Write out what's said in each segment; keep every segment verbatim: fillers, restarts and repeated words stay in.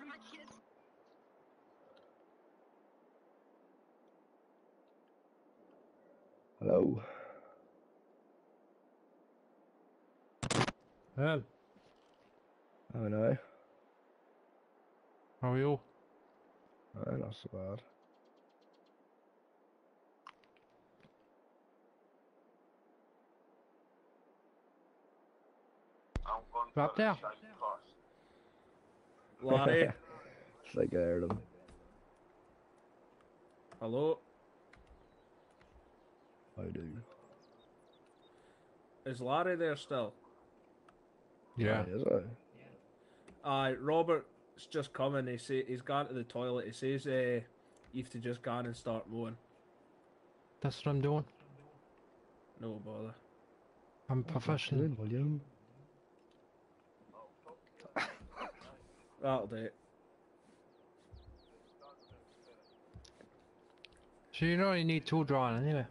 Hello. Well, I know. how are you? Oh, not so bad. Up there. Larry. It's like I heard him. Hello. I do. Is Larry there still? Yeah. Oh, is I? Aye, Robert's just coming. He say he's gone to the toilet. He says uh, you have to just go on and start mowing. That's what I'm doing. No bother. I'm professional. Good, William. That'll do it. So you know you need two drawn anyway.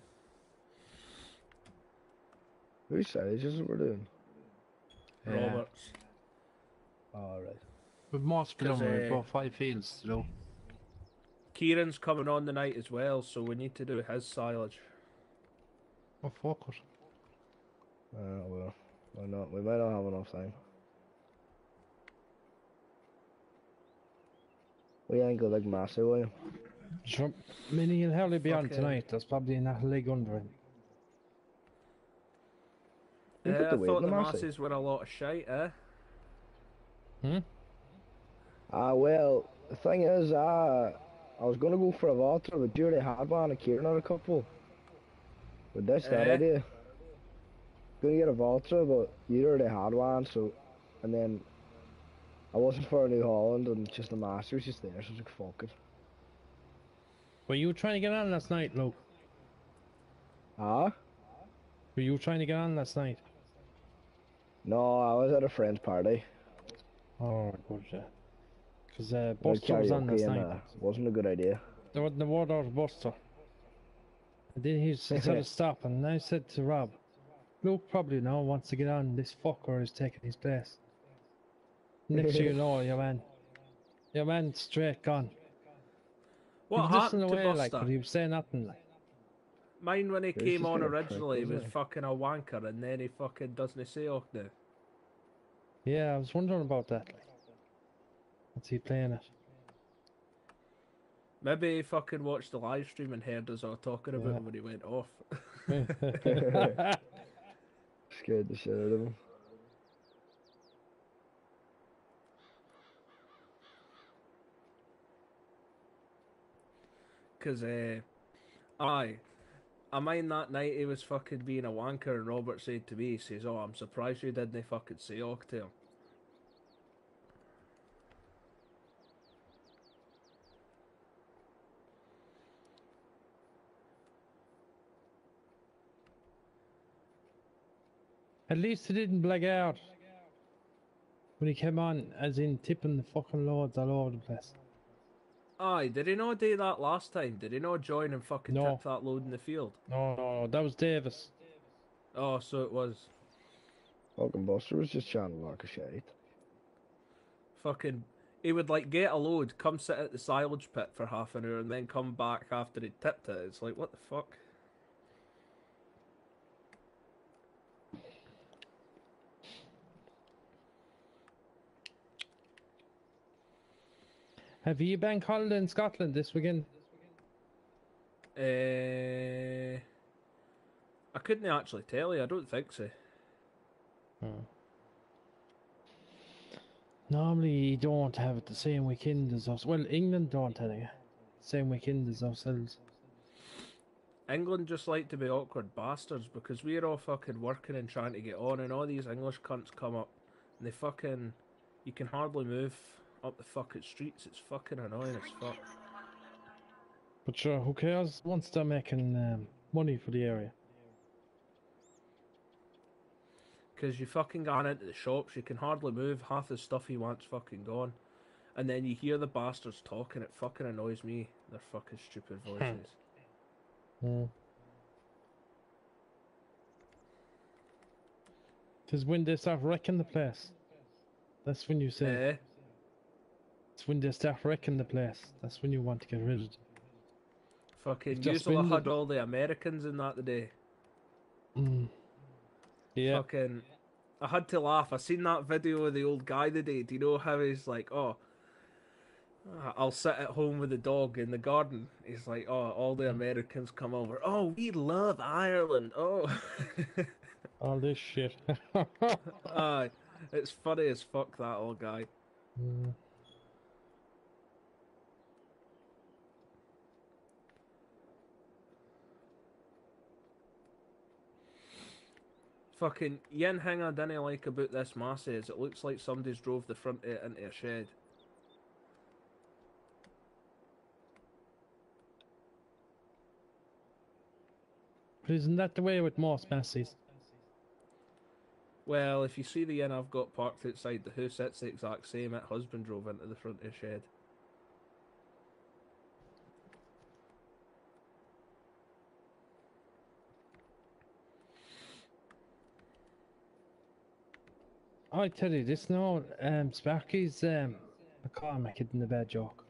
Whose silage is it we're doing? Yeah. Robert's. Alright. With more split on, uh, we've got five fields to do. Kieran's coming on the night as well, so we need to do his silage. Oh, fuck it. Uh, well, why not? We might not have enough time. We ain't got like massive, William. Sure. Minnie will hardly be on Okay. tonight. There's probably not a leg under it. We Uh, put I the weight thought in the the massive. masses were a lot of shite, eh? Hmm? Ah, well, the thing is, uh, I was gonna go for a Valtra, but you already had one, and Kieran had a couple. But that's that Eh? idea. Gonna get a Valtra, but you already had one, so, and then I wasn't for a New Holland, and just the Master was just there, so I was like, fuck it. Were you trying to get on last night, Luke? Ah? Were you trying to get on last night? No, I was at a friend's party. Oh, good, yeah. Because uh, We had Buster was on last karaoke, and night. uh, wasn't a good idea. There wasn't a word out of Buster. And then he said to stop, and I said to Rob, Luke probably now wants to get on. This fucker is taking his place. Next thing you know, your man, your man straight gone. What he was listening happened to away, like, Buster? but he was saying nothing, like. Mine when he He's came just on being a prick, originally isn't was he? fucking a wanker, and then he fucking doesn't say off now. Yeah, I was wondering about that. Like, what's he playing it? Maybe he fucking watched the live stream and heard us all talking about Yeah. him when he went off. Scared the shit out of him. Cause, uh, aye, I mind that night he was fucking being a wanker, and Robert said to me, he says, "Oh, I'm surprised you didn't fucking say off to him." At least he didn't black out when he came on, as in tipping the fucking loads all over the place. Aye, did he not do that last time? Did he not join and fucking No. tip that load in the field? No, no, no, that was Davis. Oh, so it was. Fucking Buster was just chatting a lot of shit. Fucking, he would like get a load, come sit at the silage pit for half an hour, and then come back after he'd tipped it. It's like, what the fuck? Have you bank holiday in Scotland this weekend? Uh, I couldn't actually tell you. I don't think so. Hmm. Normally you don't have it the same weekend as us. Well, England don't anyway. Same weekend as ourselves. England just like to be awkward bastards because we're all fucking working and trying to get on, and all these English cunts come up and they fucking. You can hardly move up the fucking streets. It's fucking annoying as fuck. But sure, who cares once they're making um, money for the area? Because you fucking gone into the shops, you can hardly move, half the stuff you want's fucking gone. And then you hear the bastards talking, it fucking annoys me. Their fucking stupid voices. Hmm. Because when they start wrecking the place, that's when you say, Eh? It's when they start wrecking the place. That's when you want to get rid of it. Fucking You've just usually been had the- all the Americans in that today. Mm. Yeah. Fucking, I had to laugh. I seen that video of the old guy today. Do you know how he's like, oh, I'll sit at home with the dog in the garden. He's like, oh, all the Americans come over. Oh, we love Ireland. Oh, All this shit. aye, it's funny as fuck, that old guy. Mm. Fucking yin thing I didn't like about this Massey is it looks like somebody's drove the front of it into a shed. But isn't that the way with most masses? Well, if you see the inn I've got parked outside the house, it's the exact same. It husband drove into the front of the shed. I tell you this now, um, Sparky's, um, I can't make it in the bad joke.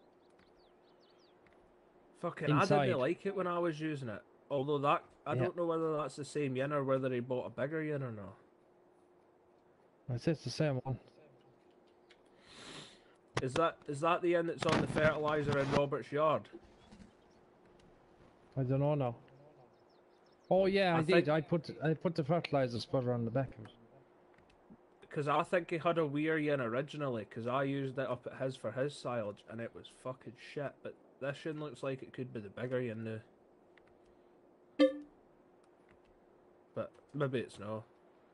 Fucking, I Inside. didn't like it when I was using it. Although that, I Yeah. don't know whether that's the same yin or whether he bought a bigger yin or not. I said it's the same one. Is that is that the yin that's on the fertiliser in Robert's yard? I don't know now. Oh yeah, I, I did. think- I put I put the fertilizer sputter on the back of it. Because I think he had a weird yin originally, because I used it up at his for his silage, and it was fucking shit. But this yin looks like it could be the bigger yin now. But maybe it's not.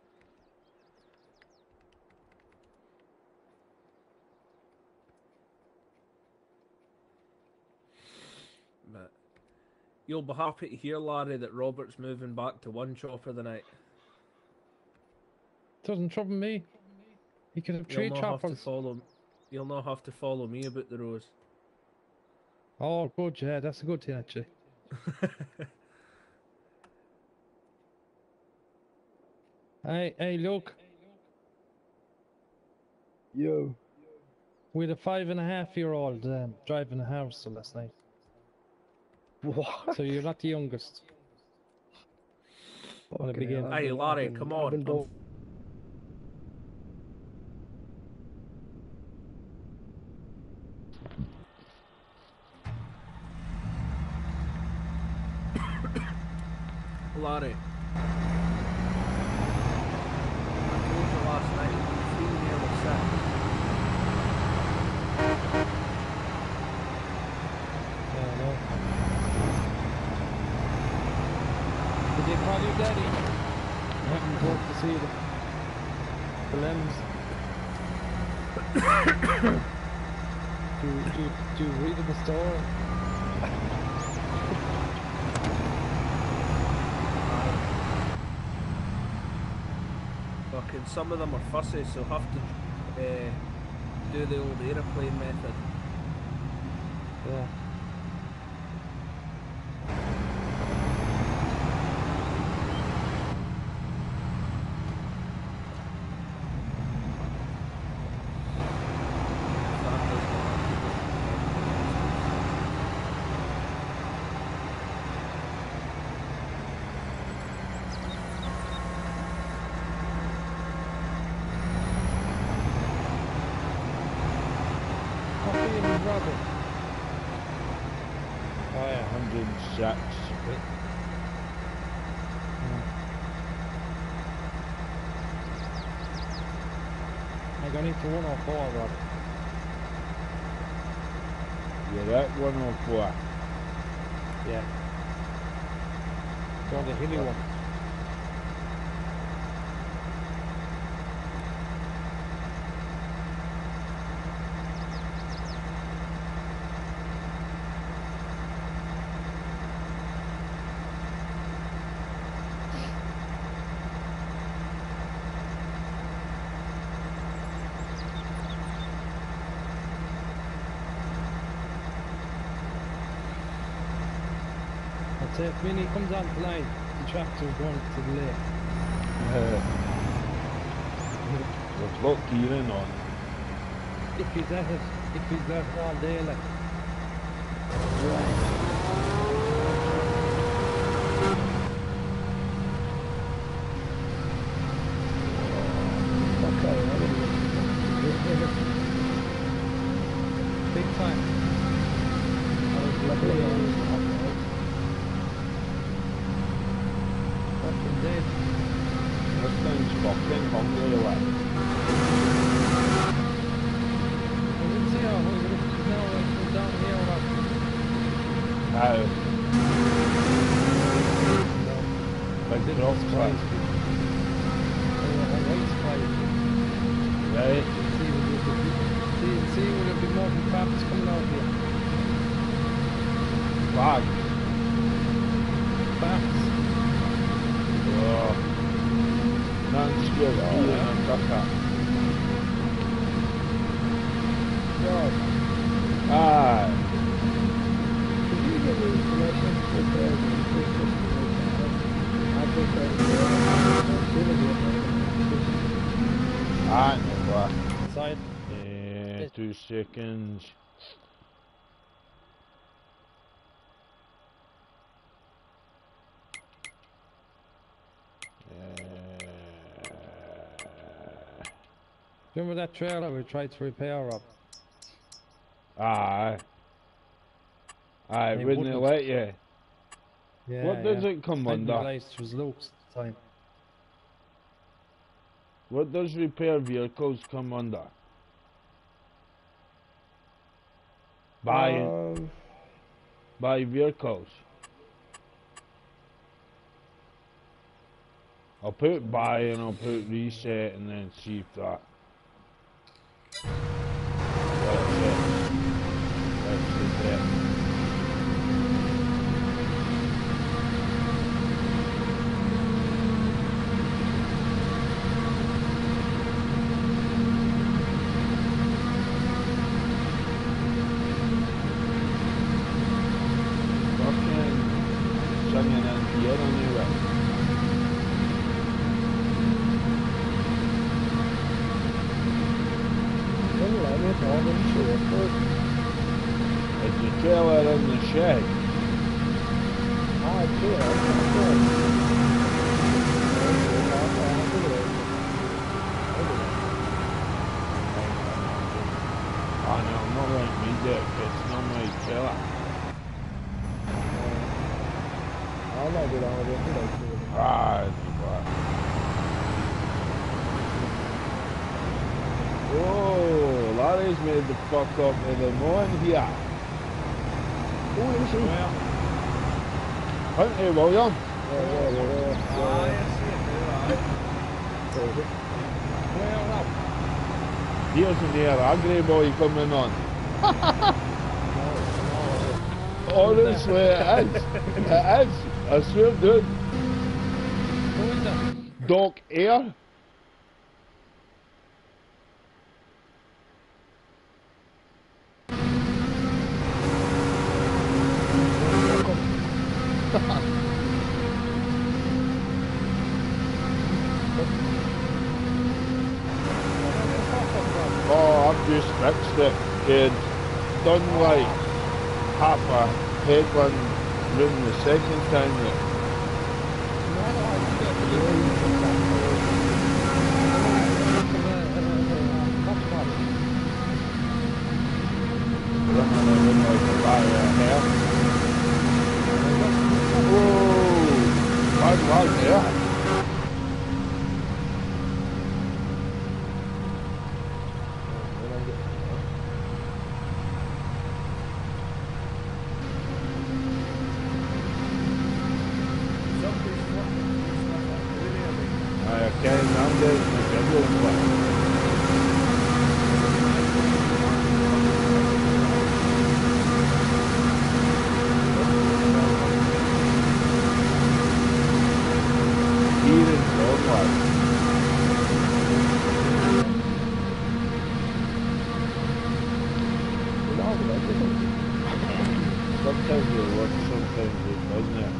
But you'll be happy to hear, Larry, that Robert's moving back to one chopper the night. Doesn't trouble me. He could have You'll three not have to choppers. follow. You'll not have to follow me about the rows. Oh, good, yeah, that's a good thing actually. Hey, hey, look, Yo. we had a five and a half year old um, driving a house last night. What? So you're not the youngest. Wanna Fucking begin? hell, I've Hey, been- Larry, I've been- come I've on. been I'm done- Larry. I told you last night you were feeling nearly sick. Yeah, I know. Did they call you daddy? I haven't talked to see the, the limbs. do, do, do you read in the store? Fucking some of them are fussy, so have to uh, do the old aeroplane method. Yeah. Coffee and Robert. Oh yeah, one hundred six. I got into one oh four, Robert. You're at one oh four. Yeah. Go on the hilly one. That's it. When he comes on tonight, the tractor's going to the lake. Uh, We've got Kieran on. If he's at it, If he's left all day, like. Okay, I didn't Big time. I was luckily on this Fucking dead. This thing's fucking hungry, like. I didn't see how we're gonna now we're down here or up. How? Big Didn't drop surprise track. me. Oh, I was surprised. Right? See, when there's a big- see, see when there'll be more traps coming out here. Bags. Bats. Oh. Nothing scared of being a trucker. God, Aye. could you give me permission to prepare the increase system I think that's Aye, no what? Side. Yeah, two seconds. Remember that trailer we tried to repair up? Aye. Aye, They wouldn't they wouldn't. let you? Yeah. What does yeah. it come I didn't under? realise it was Luke's at the time. What does repair vehicles come under? Buying, Um, buy vehicles. I'll put buy and I'll put reset and then see if that. That's it. That's it. Fucking singing in here anyway. don't let me all them short. It's a trailer in the shed. I do, I Oh no, I'm not letting me do it, it's not my trailer. I'll not do all this today. Ah, it's bad. Whoa, Larry's made the fuck up with the moon here. Who is he? Well, Hunty William. Yeah, yeah, yeah, yeah. Ah, yes, yeah, Crazy. well up. Here's an air agri boy coming on. No, no. Honestly, it is. It is. I swear, dude. Who is that? Doc Air. Oh, I've just fixed it, kid. Done like half a headland room the second time now. Running around like a barrier of hair. Whoa! Bad lad there. Somebody's fucking stuff up there, I can't remember the schedule, but here in Broadway. Sometimes it works, sometimes it doesn't.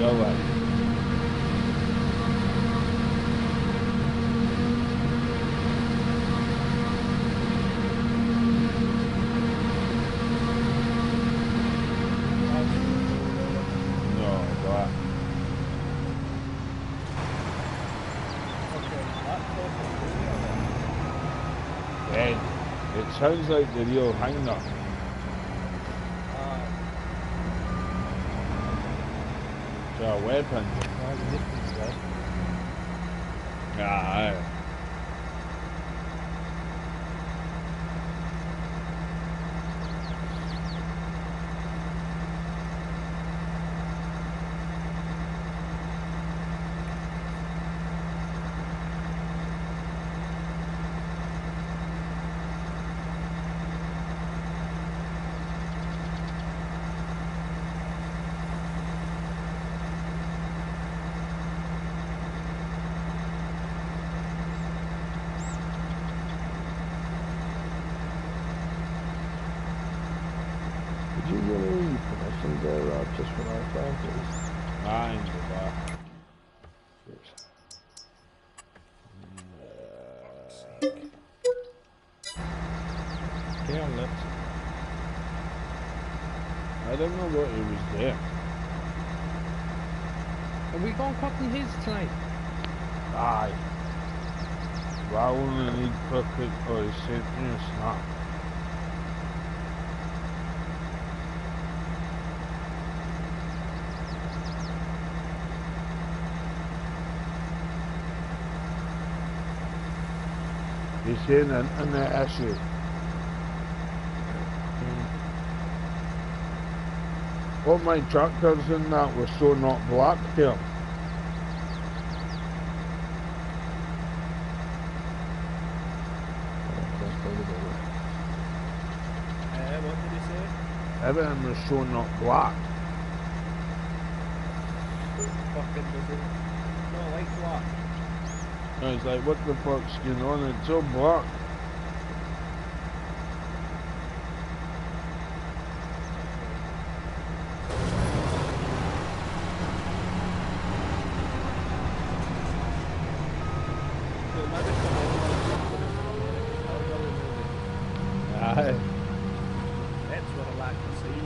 real life. No, but then it sounds like the real hang up. It's a weapon. Yeah. Would you give me permission there, Rob, just for my phone, please? Fine, but Cheers. Okay, I'm left. I don't know what he was there. Are we going cutting his tonight? Aye. Well, I only need fucking, oh, he sent me a snap. He's saying an internet issue. All my tractors in that were so not black here. Uh, what did he say? Everything was so not black. Fucking does it not like black? I was like, what the fuck's going on? It's so black. So maybe come on, I'll really know Aye. that. That's what I like to see.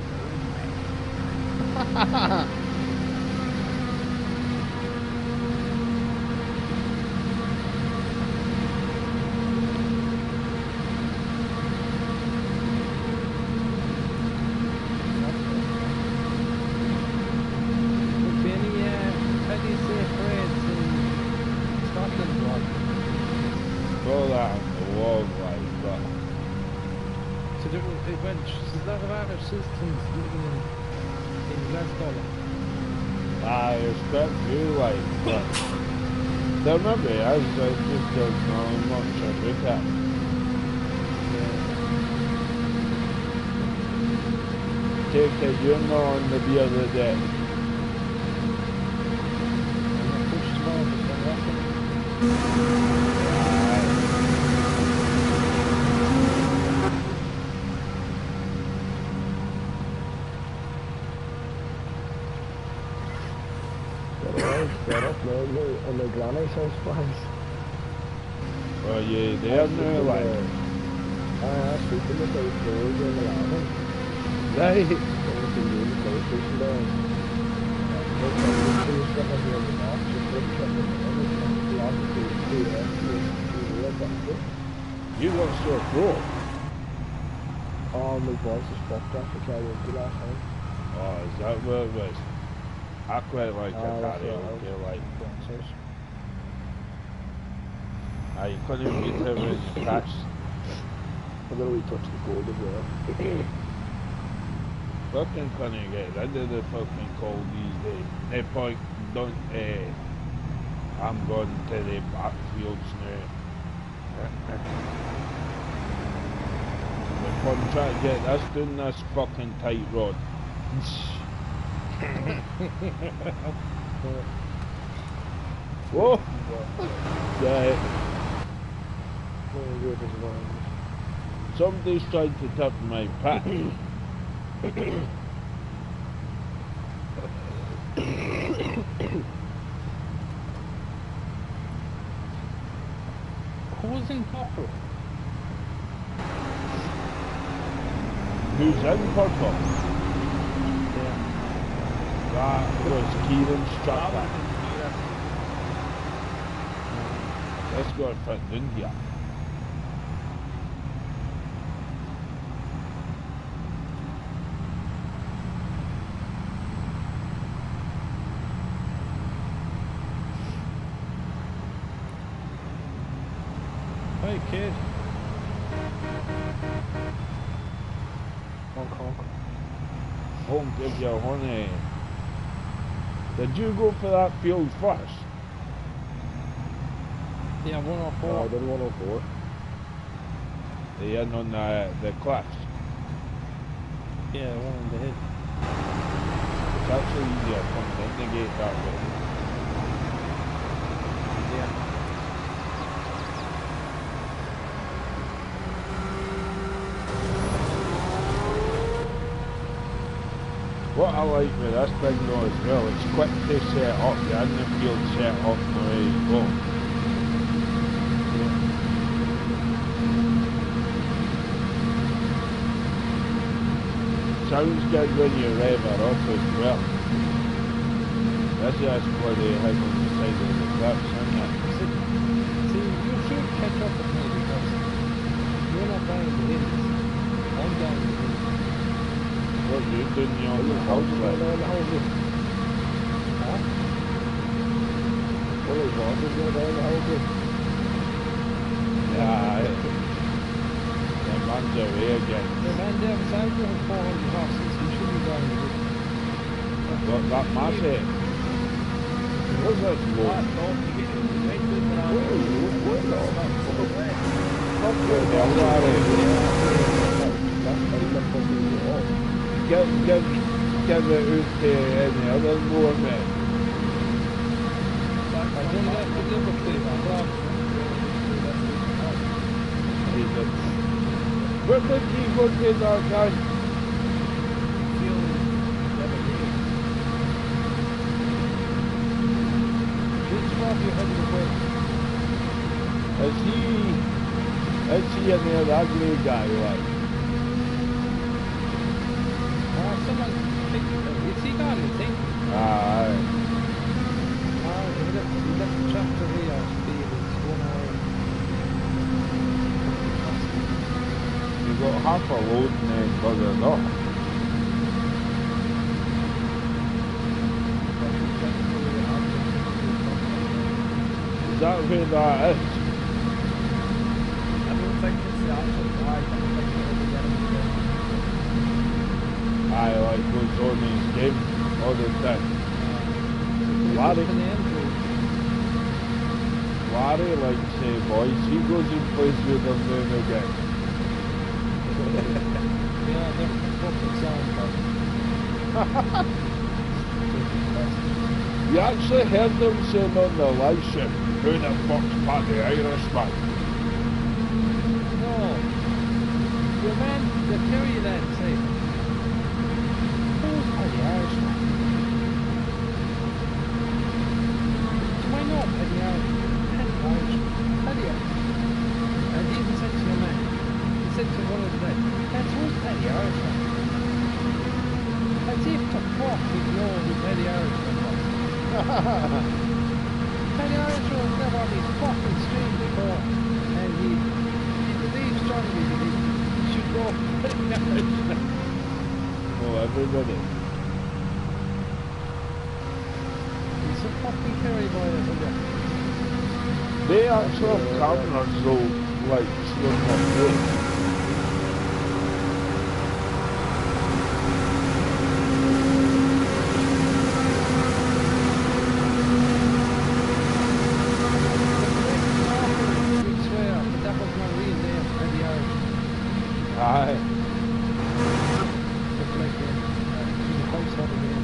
Would be any, uh, how do you say parades in Scotland, Rob? Throw that on the wall, like, but So there, it went, there's a lot of other citizens living in, in Glasgow. I expect you, like, but there may be, I just don't know much about it. Take it, you're not on the beer of the day. And they push them over, so nothing. Set up, no, no, on the granny house place. Well, yeah, they're now, like, I asked people if they were in the landing. right. They were in the PlayStation down. They were stuff on the other box, just look at the other lots of two X, two real bucket. You got so cool. Oh, my voice is fucked up for karaoke last night. Oh, is that what it was? I quite like Oh, a that's what I karaoke, was- like, dancers. ah, you couldn't get it when you crashed. I got a wee touch of the cold as well. Fucking couldn't get rid of the fucking cold these days. No point, don't, eh, I'm going to the backfields now. The fun trying to get this down this fucking tight rod. Whoa! Yeah, Very good as well. somebody's tried to tap my pack. in purple? Who's in purple? Yeah. That was Kieran Strutback. Let's go and fit in here. Hey kid. Honk honk. Won't give you honey. Did you go for that field first? Yeah, one oh Oh, I four. did one oh four. The in on the, the cliffs. Yeah, one on the head. It's actually easier coming in the gate that way. Yeah. What I like with this thing though as well, it's quick to set up. You're in the field set up and away you go. Sounds good when you rev her up as well. This is where they have on the side of the cliffs, isn't it? See, see, you should catch up with me because you're not down in the hills. I'm down in the hills. What you doing you on the house Down like? the houses. Huh? What is horses going down the houses? Yeah, it, the man's away again. The man there beside you has four hundred horses. He should be down in the hills. Got that massive. Where's this Ah, load? no, you get it right good for that. Fuck the hell, Larry. That's how you look for people all. Give, give, give it out to any other more men. I don't have to live with it. I'm glad. Where did he go to that guy? Which one you had in the way? Is he, is he in there, that grey guy, like? Ah, someone picked him. Is he gone, is he? Aye. Ah, he left, he left the tractor here. Steve, it's one hour. You got half a load and then buggered up. Is that where that is? I don't think it's the actual drive. I don't think it'll be getting Aye, like goes on his game all the time. Larry, Larry likes say boys, he goes and plays with them now and again. Yeah, they're fucking sound, but You actually heard them saying on the live show, who the fuck's Pat the Irishman? no. Your man, the Terry lad say, who's Paddy Irishman? Do I know Paddy Irishman? Paddy Irishman. Paddy Irishman. And he even said to your man, he said to one of the lads, that's who's Paddy Irishman? As if to fuck he'd know who Paddy Irishman was. Paddy Irishman was never on his fucking stream before, and he, he believes strongly that he should go Paddy Irishman. Oh, everybody. He's a fucking Kerry boy, I tell you. They actually have cameras though, like, showing their face. You'd swear, but that was not real name, Paddy Irishman. Aye. Just like him. Uh, he's a house out again.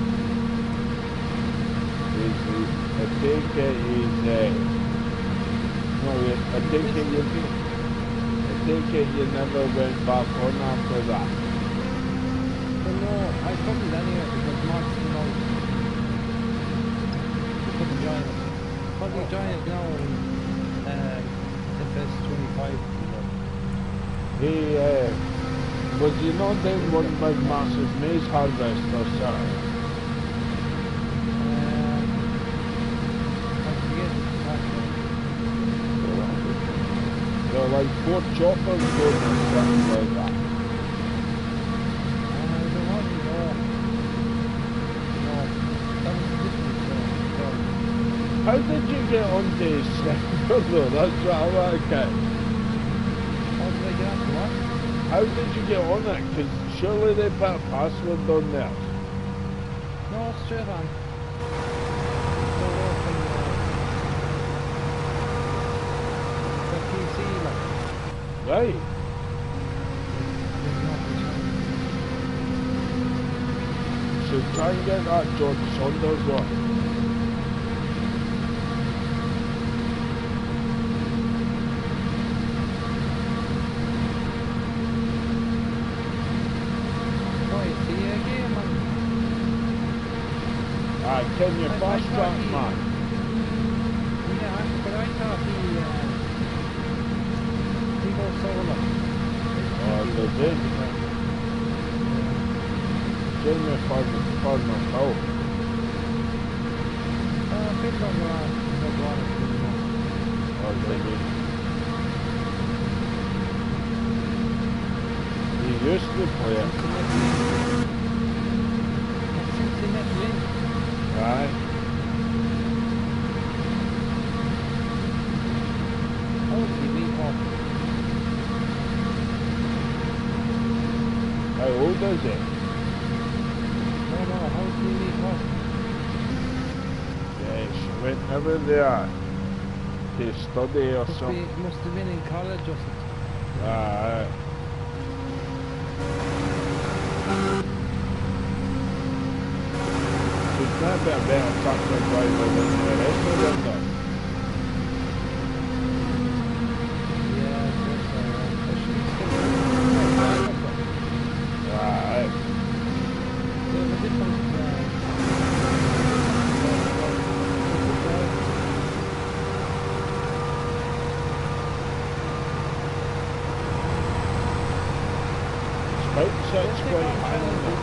He's, he, I take it he's, uh, no wait, I take it you, I take it you never went back on after that. But no, I couldn't anyway because Mark's came out. He couldn't join us. Probably join us now in uh, the F S twenty-five. He, uh, was he not doing one big massive maize harvest or something? Uh, I forget exactly. There were like four choppers going or something like that. Uh, there wasn't, no. No, that was different. Uh, so, How did you get onto server though? That's what I want to get. how did I get onto what? How did you get on it? Because surely they put a password on there. No, straight on. Don't open uh, the P C, like. Right. There's nothing changed. So try and get that George Saunders one. Right, see you again, man. Ah, can you I- I fast thought track, he- man? Yeah, but I thought he, uh, he goes solo. Oh, they did. Jamie Farmer, Farmer Hill. Uh, people don't go on, don't go on it anymore. Oh, they did. He used to play it. Cincinnati Link. Right. How did he leave off? How old is he? No, no, how did he leave off? Yes, went over there to study or Must, something. be, must have been in college or something. Ah, aye. He's not a better tractor driver than the rest of them though. Yeah, I guess so, yeah. I should still Ah, aye. They have a different, uh, It's about six feet high on it.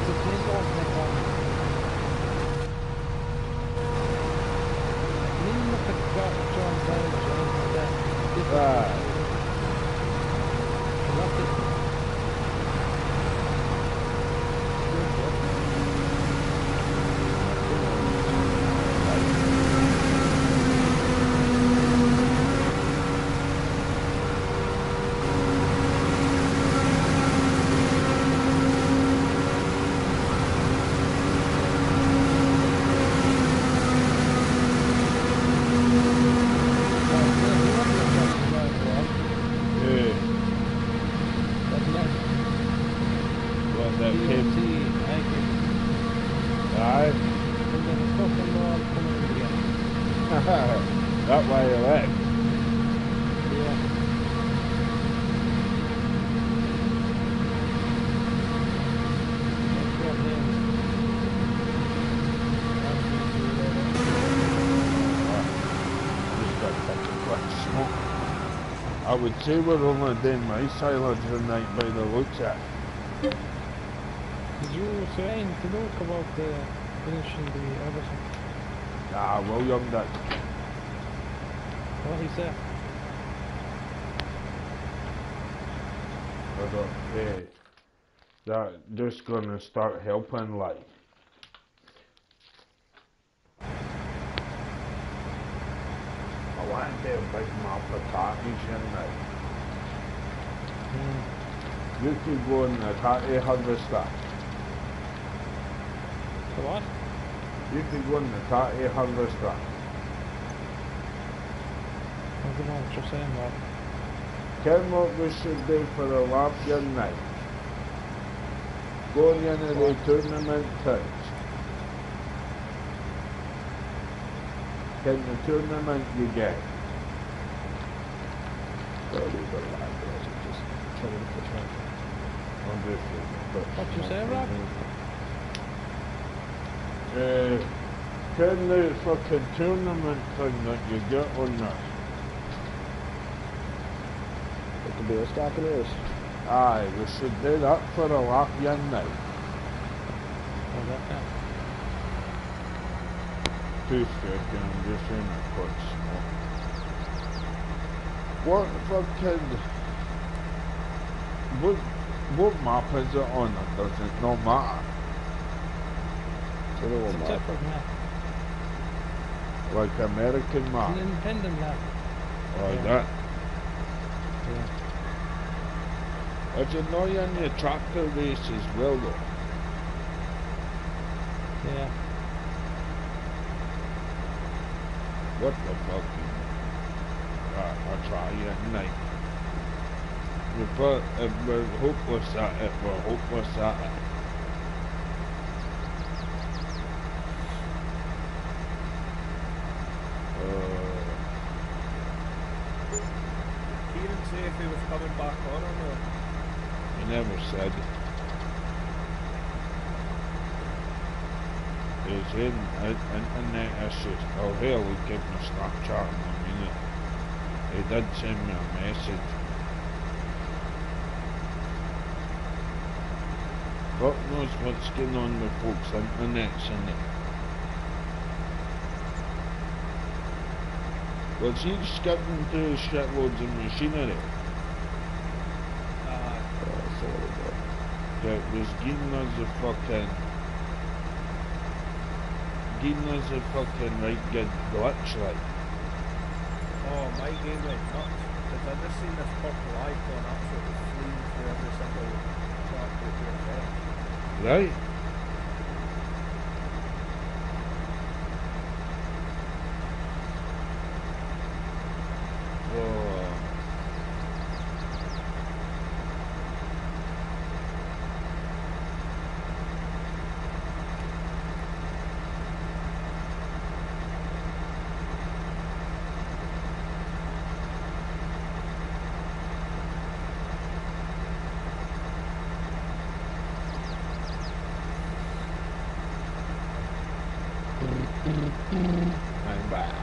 Ah, yeah. What, that came? Aye. That way you left. Just got such a quick smoke. I would say we're only doing my silage tonight by the looks at it. Did you saying to look about the finishing the everything? Ah, William did. What he said? I don't, eh, that just gonna start helping like. I want to do a big map of tatties in now. You could go in the tatty harvester. The what? You could go in the tatty harvester. I don't know what you're saying, Rob. Ken what we should do for the lap young night? Going into the tournament towns. Ken the tournament you get. Probably the lad, but I was just trying to put that. I'm just What you say, Rob? Uh, Ken the fucking tournament thing that you get on that. The beer stacking is. Aye, we should do that for a lap yin now. Oh, that, that. Two second, I'm just in a quick smoke. What fucking... What, what map is it on? It does it not matter? So the It's one a map. different map. Like American It's map? an independent map. Or Yeah. that? Yeah. Is it not in your tractor race as well though? Yeah. What the fuck? Right, I'll try it now. We put, if we're hopeless at it, we're hopeless at it. Uh, Kieran say if he was coming back on or not. he never said. There's in, in, internet issues. Oh hell, he gave me Snapchat in a minute. He did send me a message. God knows what's going on with folks' internets and it. Was he skipping through shitloads of machinery Uh, Yeah, so what is it? that was giving us a fucking giving us a fucking right good glitch like? oh, my game went nuts. Because I just seen this purple icon absolutely fleeing through every single track that you're there. Right? Oh. I'm back.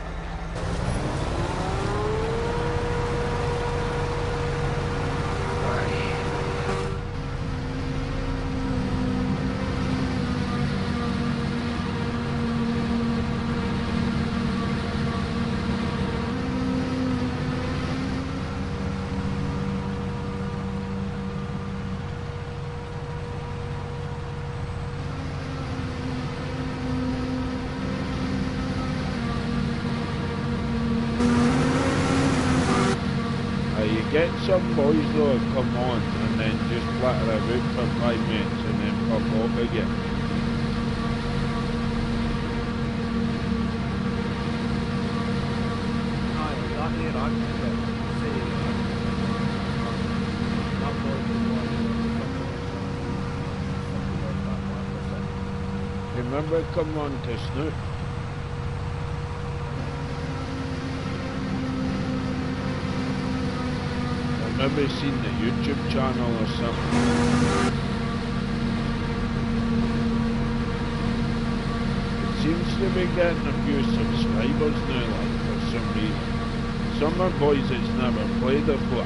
Uh, you get some boys though that come on and then just flatter about for five minutes and then pop off again. Aye, that there I can get say that. That boy was one of the Remember come on to Snoop? I maybe seen the YouTube channel or something. It seems to be getting a few subscribers now, like for some reason. Some are boys that's never played before.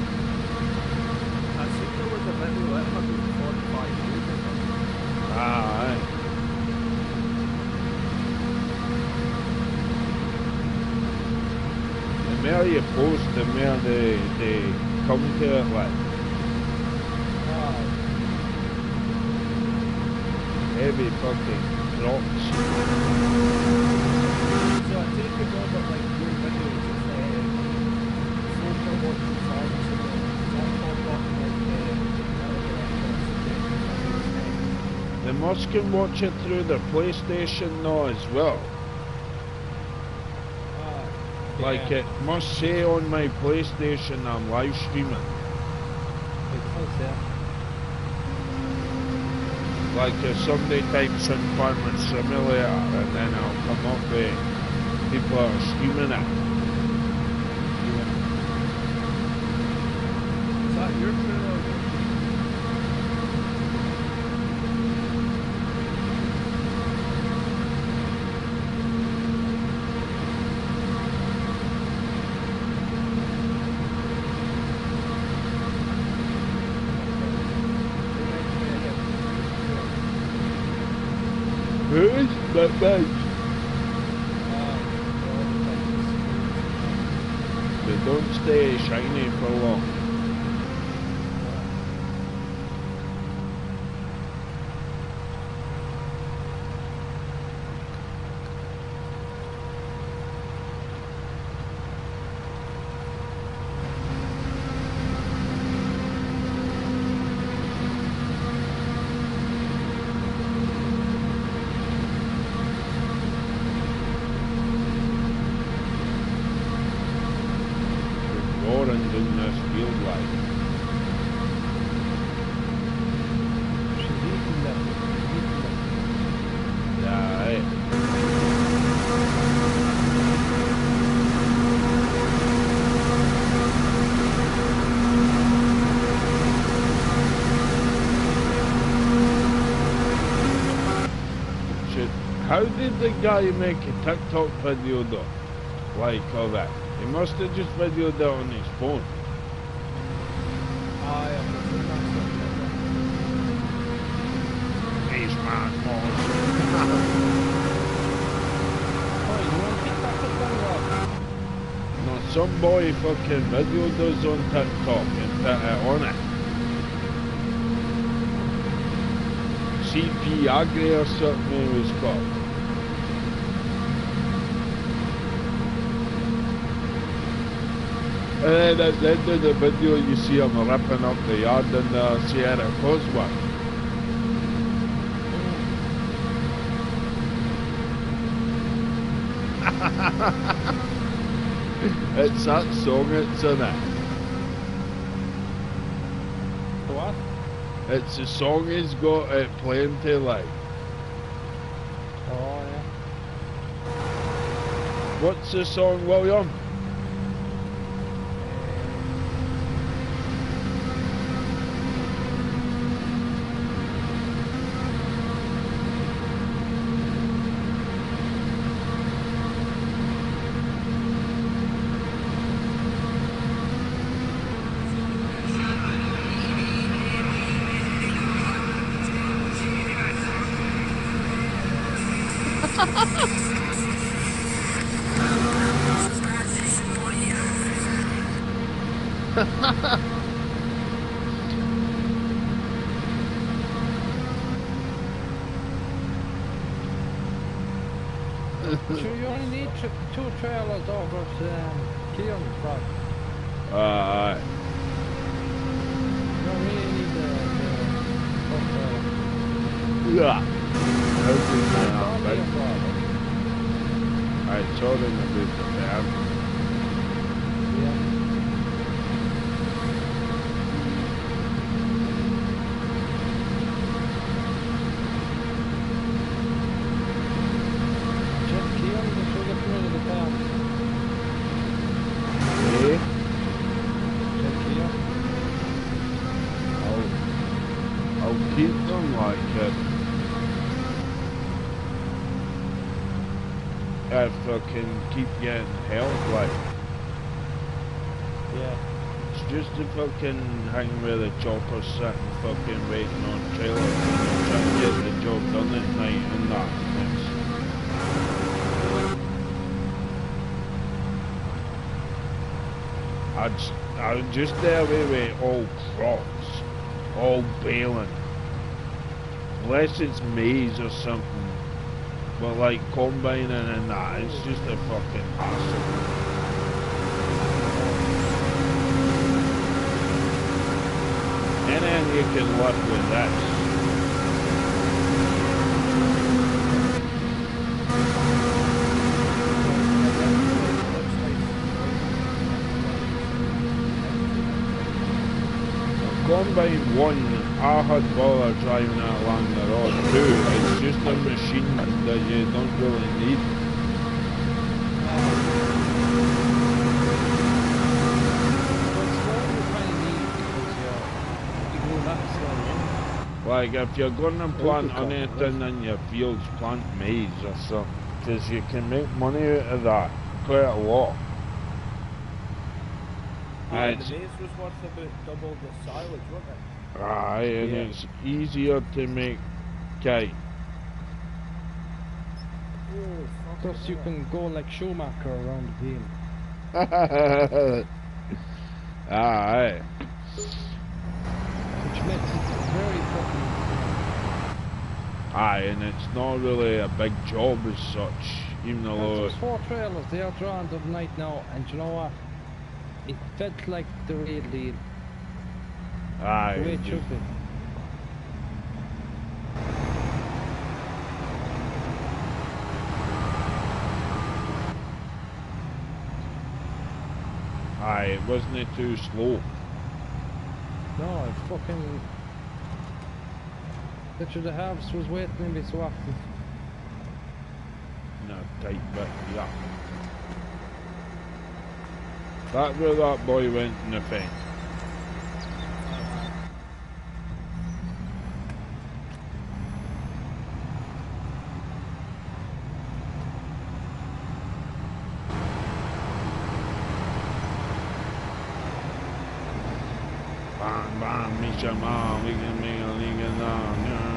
I think there was a video at one hundred forty-five views or something. Ah, aye. The more you post, the more they, they come to it like. Heavy fucking drops. So I take it over like your videos of uh, folk are watching farms and all that all like uh, They must can watch it through their PlayStation now as well. Like Yeah. it must say on my PlayStation I'm live streaming. It does, yeah. Like if somebody types in Farming Simulator and then I'll come up with people are streaming it. Is that your trailer? who's but big? They don't stay shiny for long. Orange in this field like. She's eating them. She's eating them. Yeah, right. Shit. How did the guy make a TikTok video though? Like all that? He must have just videoed that on his phone. Ah, yeah, but it's not something He's mad, boss. Oh, you want to get back to the rock? No, some boy fucking videoed us on TikTok and put it on it. C P Agri or something it was called. And then at the end of the video you see him ripping up the yard in the Sierra Causeway. It's that song it's in it. What? It's the song he's got it playing to like. Oh, yeah. What's the song, William? Sure, you only need tr two trailers over to um, Keel's Rock. Uh, aye. You don't really need the, the four trailer. Yeah. How's it It's now, only a right? problem. I told him about the van. Yeah. Check Keel, just so get rid of the farm. Eh? Check Keel. I'll, I'll keep them like it. I fucking keep getting held like. Yeah. It's just to fucking hang where the chopper's sitting fucking waiting on trailers and trying to get the job done at night and that. It's, I'd, s- I'd just stay away with all crops, all baling. Unless it's maize or something. But like combining and that, it's just a fucking hassle. And then you can live with this. Combine one, I had bother driving it along the road. Two, it's just a machine that you don't really need. Like if you're going to plant anything in your fields, plant maize or something, because you can make money out of that, quite a lot. Yeah, And the it's, maize was worth about double the silage, wasn't it? aye, and Yeah. it's easier to make cake. Thus you can go like Schumacher around the field. Aye. Which makes it very fucking... Aye, and it's not really a big job as such, even though... There's four trailers, they are drawn to the night now, and you know what? It felt like the real deal. Aye. The way it should be. Aye, wasn't it too slow? No, it fucking... Literally the harvest was waiting every so often. In a tight bit, yeah. That's where that boy went in the fence. Bang, bang, Misha, man, we can make a league now.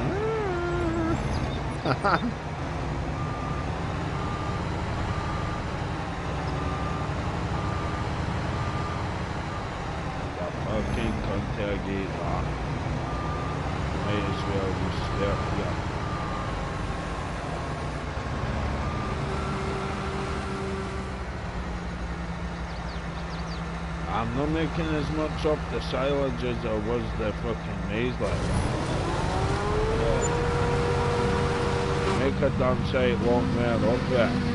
Fucking contagiate that. Might as well just start here. I'm not making as much up the silage as I was the fucking maize like. Make a damn sight lot more of it.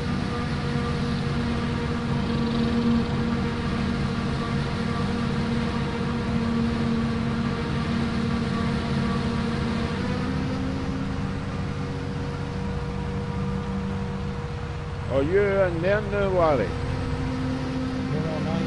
Are you in there now, Larry? You're all night.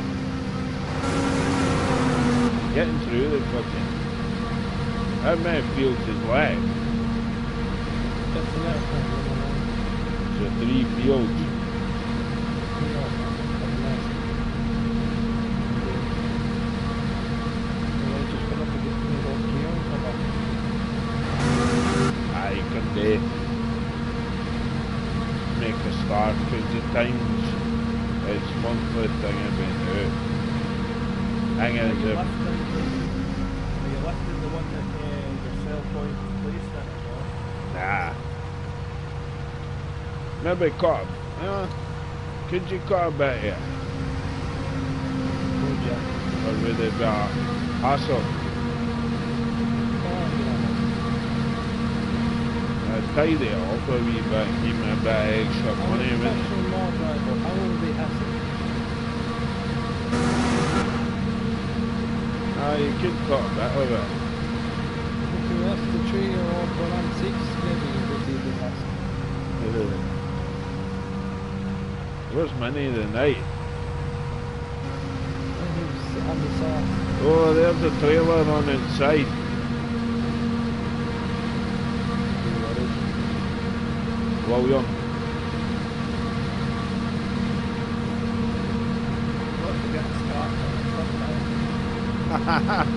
Getting through the fucking... How many fields is left? That's the last one, you're all night. So three fields. You know, that's the last one. Well, I just got up and get me those gear and come back. Aye, can they make a start, because the times it's monthly thing I've been out. Hang Are on, you the lifting, are you lifting the one that uh, your sell point placed in as well? nah. Maybe cut a, uh, could you cut a bit here? Would ya? Or would it be a hassle? Oh, yeah. I'd tidy it up a wee bit, keep me a bit of extra I'm money a with it. professional law driver, I wouldn't be hassle. Ah, you could cut a bit of it. If you rest the tree or all put on six, maybe you would be a bit hassle. Where's Minnie the night? And he was on the south. Oh, there's the trailer on inside. William. Got to get the start on it.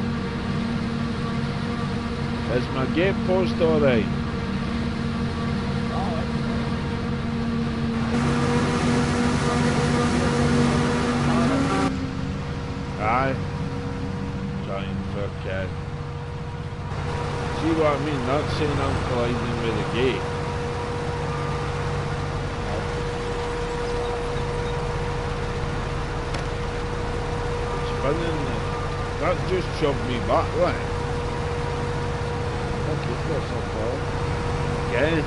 Is my gate post alright? Aye. Trying for a cat. See what I mean? That's saying I'm colliding with the gate. It's spinning. That just shoved me back, like. Again.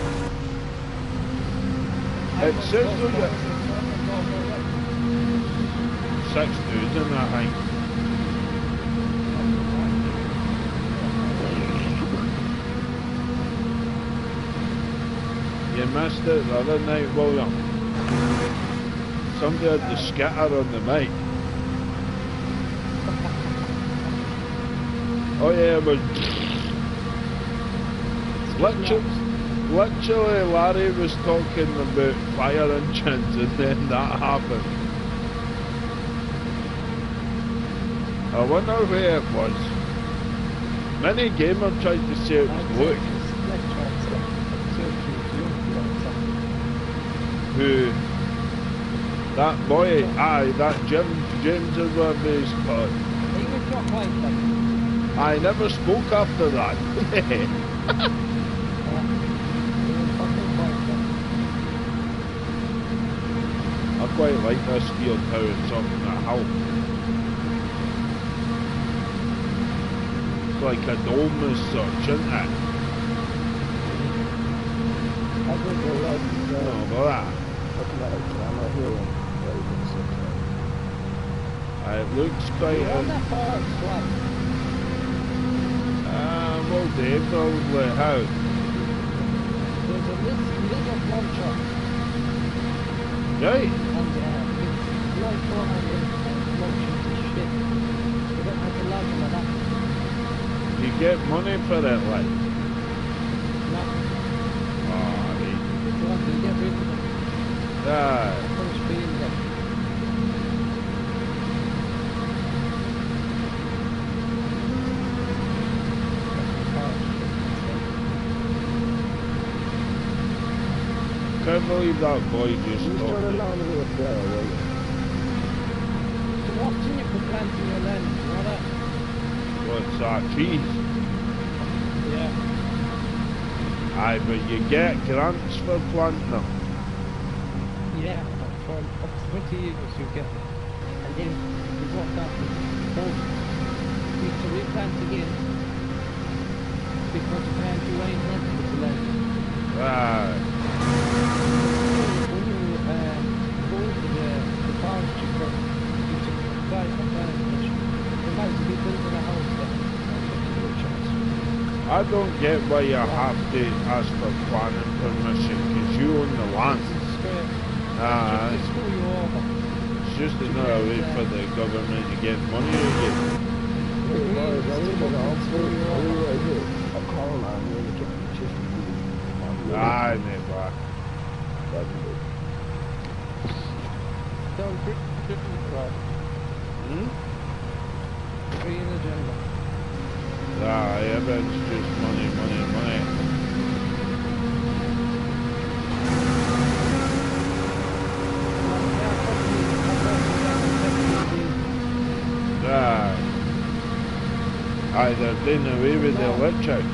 It says look at six thousand, I think. You missed it the other night, William. Somebody had the skitter on the mic. Oh yeah, it was literally, literally Larry was talking about fire engines and then that happened. I wonder where it was. Many gamer tried to say it was Luke. Who? That boy? Aye, that Jim, James is whatever he's called. He was not like them. I never spoke after that. I quite like this field how it's up in a hill. It's like a dome as such, isn't it? I think they're like, Oh, uh, but that. looking at a camera here and where you can sit there. It looks quite. You're on In, that far, it's like, uh, well, Dave, probably how? there's a little, little launcher, Right. and uh, it's like flying and launching to shit. You don't have to land on that. You get money for it, like. No, Oh, right. it's like you get rid of them. Ah, Put a speed in them. can't believe that boy just You stopped started it. along with it there, will you? So what's in it for planting your land? You know that? What's that, trees? Yeah. Aye, but you get grants for planting them. Yeah, for up to twenty years you get it. And then you got that both. You have to replant again because you can't do any planting with the land. Aye. When you um, go into the, the forestry firm, you have to apply for planting permission. You might as well be building a house there. That's what you do, chance. I don't get why you have to ask for planning permission because you own the land. It's straight. Aye. Just to screw you over. It's just another way for the government to get money again. Hey, boys, I need to go out for you. I need to do a call on you and get the chicken food. Aye, never. Don't grip the crowd. Hmm? Free in the jungle. Aye, everyone's just money, money, money. Aye. Aye, they're doing away with the electric.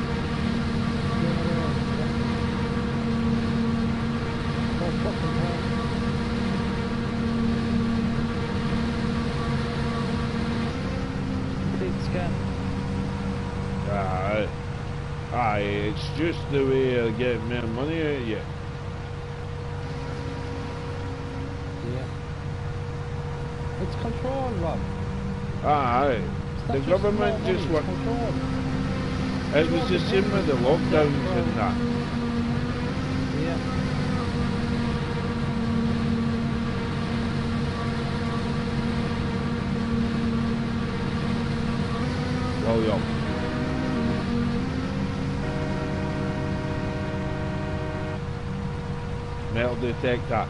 Aye. Aye, it's just the way of getting more money out of you. Yeah. It's control, Rob. Aye. It's The not just government more money, just it's want. control. It was the same with the lockdowns and that. Yeah. William. Metal detector.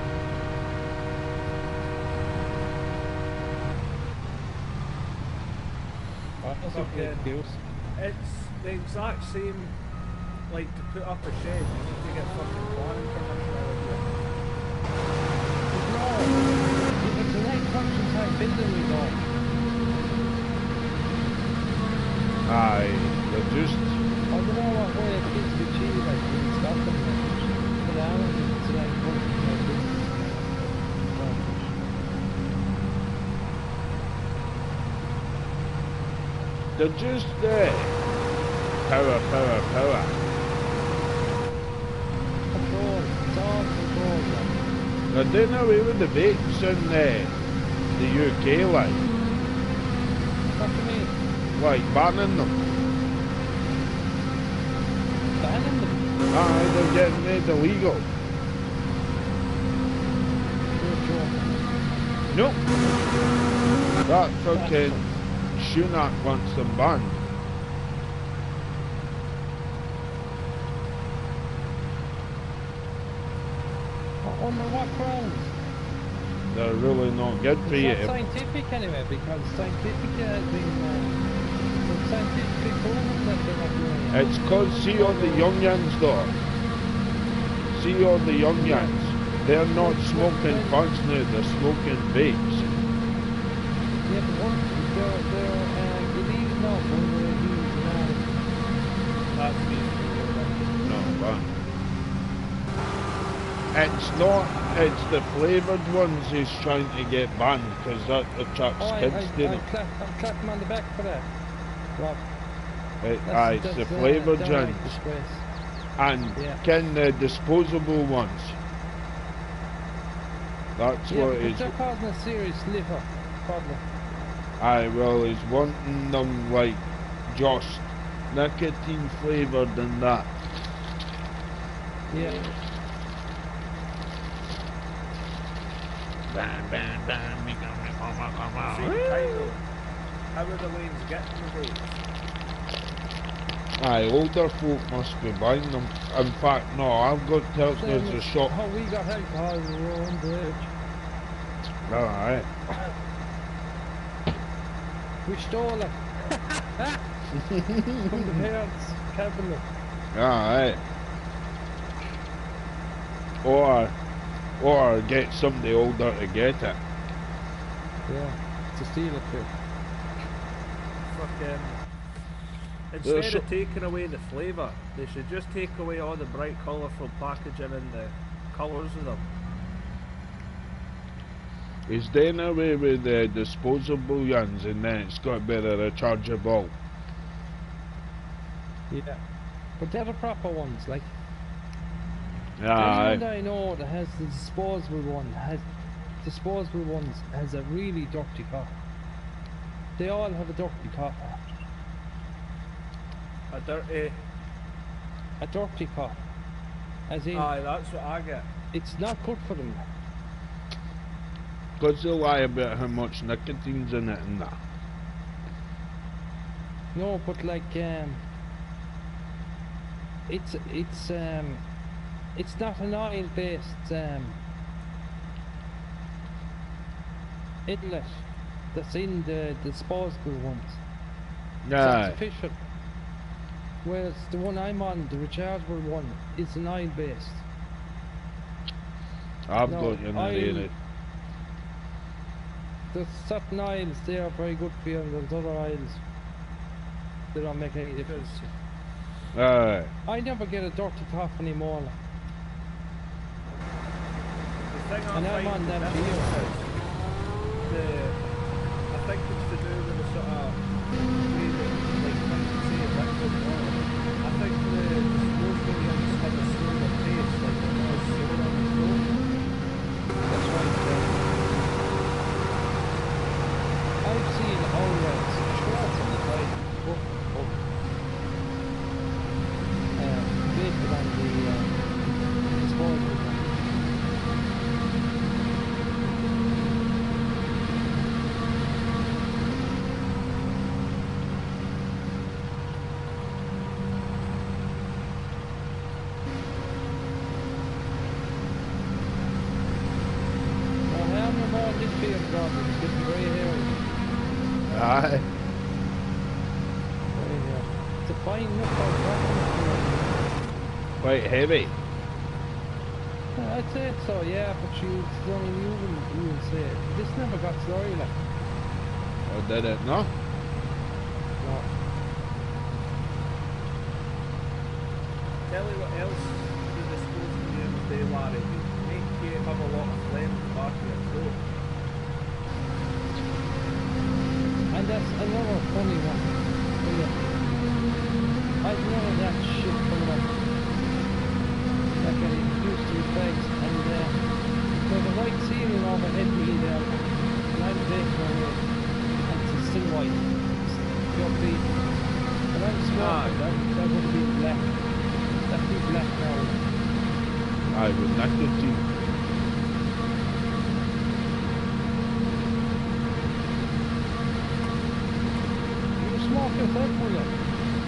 That's a Fucking- good deal. It's the exact same, like to put up a shed, you need to get fucking planning permission all of it. No, if it's an eight function type building we got. Aye, they're just. I don't know what way it is to achieve like in Scotland. But I don't think it's an eight function type building. They're just there. Power, power, power. Control, it's all control, man. They're doing away with the vapes in uh, the U K, like. What do you mean? Like banning them. Banning them? Aye, they're getting made illegal. You're joking. Nope. That fucking Sunak wants them banned. On the what grounds? They're really not good for It's you. not scientific anyway, because scientific has been uh, it's scientifically proven that they're not doing it. It's cause see all the young yans though. See all the young yans. They're not smoking punks now, they're smoking vapes. Yeah, but what, they're, they're um, illegal now, when they're illegal now. That's me. No, but it's not, it's the flavoured ones he's trying to get banned because that attracts Oh, I, kids I, to I, them. clap, I clap him on the back for that. Rob, It, that's, aye, it's that's, the uh, flavoured downright gins. disgrace. And Yeah. can the disposable ones. That's Yeah, what because it's. they're causing a serious liver problem. Aye, well, he's wanting them like just nicotine flavoured and that. Yeah. Bam, bam, bam, me come, me come, me come out. See the title. How are the lanes getting the vapes? Aye, older folk must be buying them. In fact, no, I've got to tell Same there's a as shop. how we got alcohol when we were underage. Alright. We stole it. From the parents' cabinet. Alright. Or, or get somebody older to get it. Yeah, to steal it too. Fucking. There's Instead so- of taking away the flavour, they should just take away all the bright colourful packaging and the colours of them. He's doing away with the disposable ones and then it's got to be the rechargeable. Yeah. But they're the proper ones, like. Aye. Anyone that I know that has the disposable one, has disposable ones, has a really dirty cough. They all have a dirty cough after. A dirty. A dirty cough. As in, Aye, that's what I get. it's not good for them. Because they lie about how much nicotine's in it and that. No, but like, um, it's, it's, um, it's not an oil-based, um, inlet that's in the disposable ones. It's Aye. artificial. Whereas the one I'm on, the rechargeable one, is an oil-based. I've No, got you in I- there, innit? There's certain oils they are very good for you, and there's other oils they don't make any difference. Aye. I never get a dirty cough anymore. Like. The thing I And I'm find on them the for years. difference is the. I think it's to do with the sort of way that, like, like you say, liquid oil. I think the disposable ones have a similar taste, like the more soda on the road. That's right. Uh, I've seen outlets, shorts on the side, but, but uh, vapid on the uh, disposable one. Well, I am more this beard, Rob, it's getting very hairy. Aye. Very hairy. It's a fine enough for a Quite heavy. Uh, I'd say so, yeah, but you, I mean, you wouldn't, you wouldn't say it. This never got slurry, like. Or did it not? No. Tell you what else the disposable ones do, Larry. They make you have a lot of phlegm at the back of your throat. And that's another funny one. Yeah. I've none of that shit coming up. Like I used to reflect, and uh, there's a white ceiling overhead me there, and I'm baking away, and it's still white. It's your feet. When I'm smoking, that, that would be black. That'd be black now. Aye, with nicotine. You smoke yourself, will you?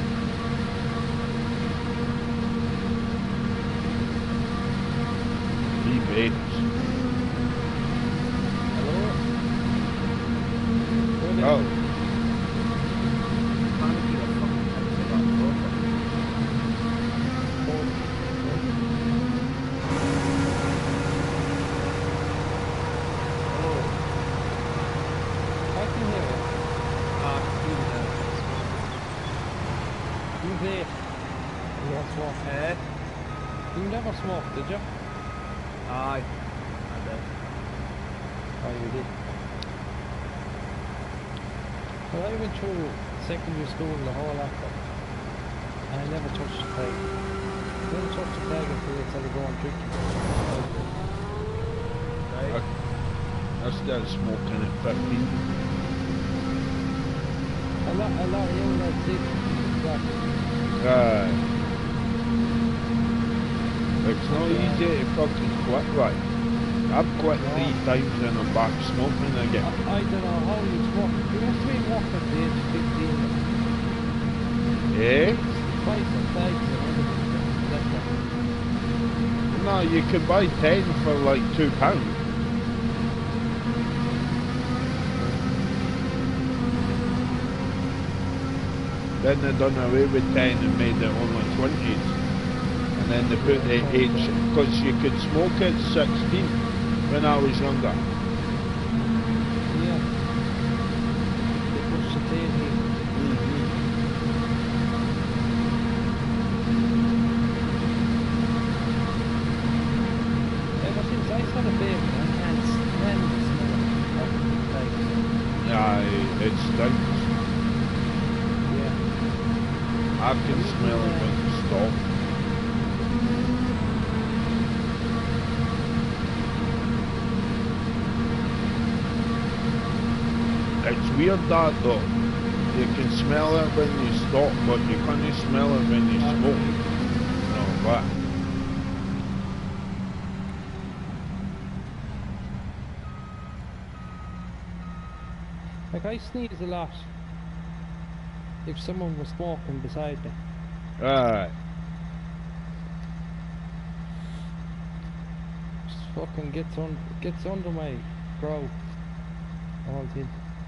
He vapes. Hello? Really? Oh. Man, you a fucking picture that proper. Eh? You never smoked, did you? Aye. I did. Oh, you did. Well, I went through secondary school and the whole lot, but I never touched the flag. Never touched the flag until they started going drinking. Right. I started smoking at fifteen. A lot, a lot of young lads did. But Aye. It's not easy to fucking quit, right? I've quit three times and I'm back smoking again. I, I don't know how you smoke. You must have been walking at the age of fifteen. Eh? Buy some bags and everything. That's what. No, you could buy ten for like two pounds. Then they done away with ten and made it only twenties. And then they put the age, because you could smoke at sixteen when I was younger. Yeah. They pushed the eighteen. Ever since I started vaping, I can't stand the smell of the bags. Yeah, it stinks. Yeah. I can smell it when you stop. It's weird that though. You can smell it when you stop, but you can't smell it when you smoke. No, but Like I sneeze a lot if someone was smoking beside me. aye. Just fucking gets on gets under my brow. All thing.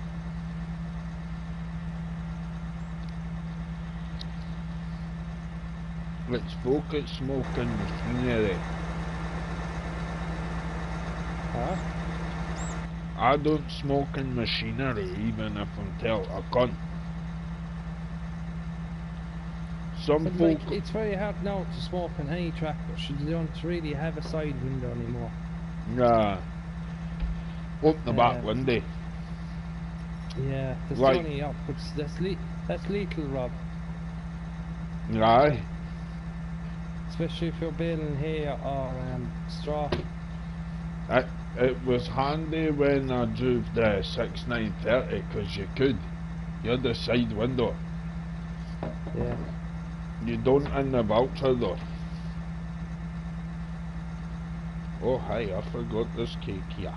Let's focus smoking machinery. Huh? I don't smoke in machinery even if I'm tell I can't. Some But folk like, it's very hard now to smoke on any tractor. So you don't really have a side window anymore. nah. Open the back Um, window. Yeah, there's Right. only up. But that's le that's lethal, Rob. Aye. Especially if you're baling hay or um, straw. It, it was handy when I drove the six nine thirty because you could. You had the side window. Yeah. You don't in the Vulture though. Oh hi, I forgot this cake here.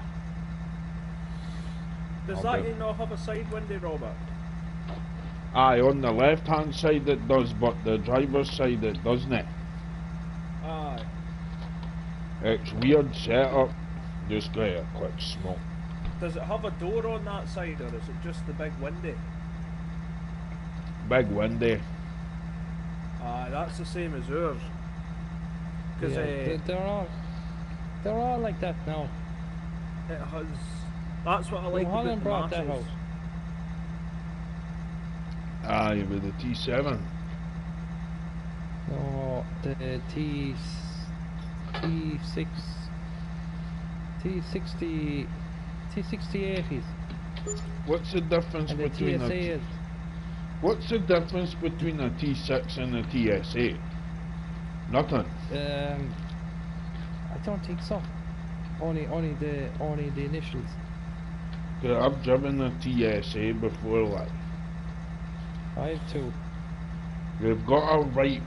Does I'll that do- you not have a side window, Robert? Aye, on the left hand side it does, but the driver's side it doesn't. Aye. It's weird setup. Just get a quick smoke. Does it have a door on that side, or is it just the big window? Big window. Aye, that's the same as ours. Because Yeah, uh, they're, they're all they're all like that now. it has. That's what I like New about Holland the brought that Marshalls. out. Aye, with the T seven. No, the T T six T sixty T sixty eighties What's the difference and the between T S A a is. What's the difference between a T six and a T S A? Nothing. Um, I don't think so. Only, only the, only the initials. 'Cause I've driven a T S A before, like I have two. they've got a right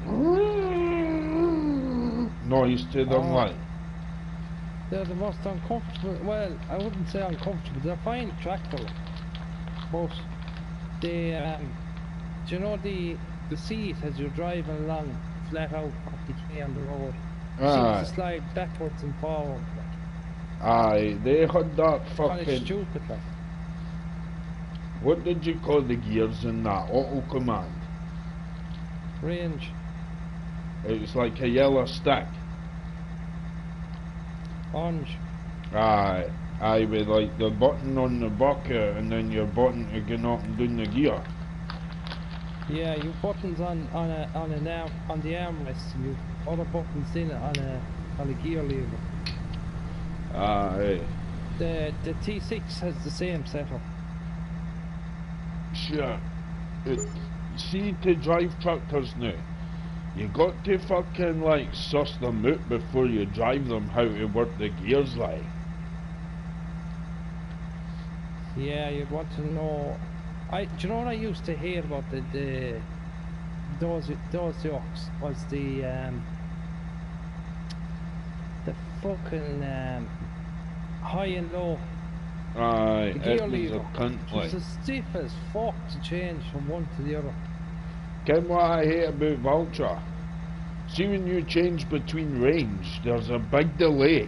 noise to them, Oh. like. They're the most uncomfortable. Well, I wouldn't say uncomfortable. They're fine tractor, but they, um, do you know the the seat as you're driving along flat out forty k on the road? Aye, Seems to slide backwards and forward. aye, they had that Kind of fucking. stupid, like. What did you call the gears in that auto command? Range, It's like a yellow stick. orange. Aye, aye, with like the button on the bucket and then your button to get up and down the gear. Yeah, you buttons on on a on an arm on the armrest, and you other buttons in it on a on a gear lever. Aye. The the T six has the same setup. Sure. It, see, to drive tractors now, you got to fucking like suss them out before you drive them how to work the gears like. Yeah, you'd want to know. I do you know what I used to hear about the the those those yokes was the um the fucking um high and low. Aye, The gear it was lever. a cunt It like. was as stiff as fuck to change from one to the other. Ken what I hate about Vulture? See when you change between range, there's a big delay.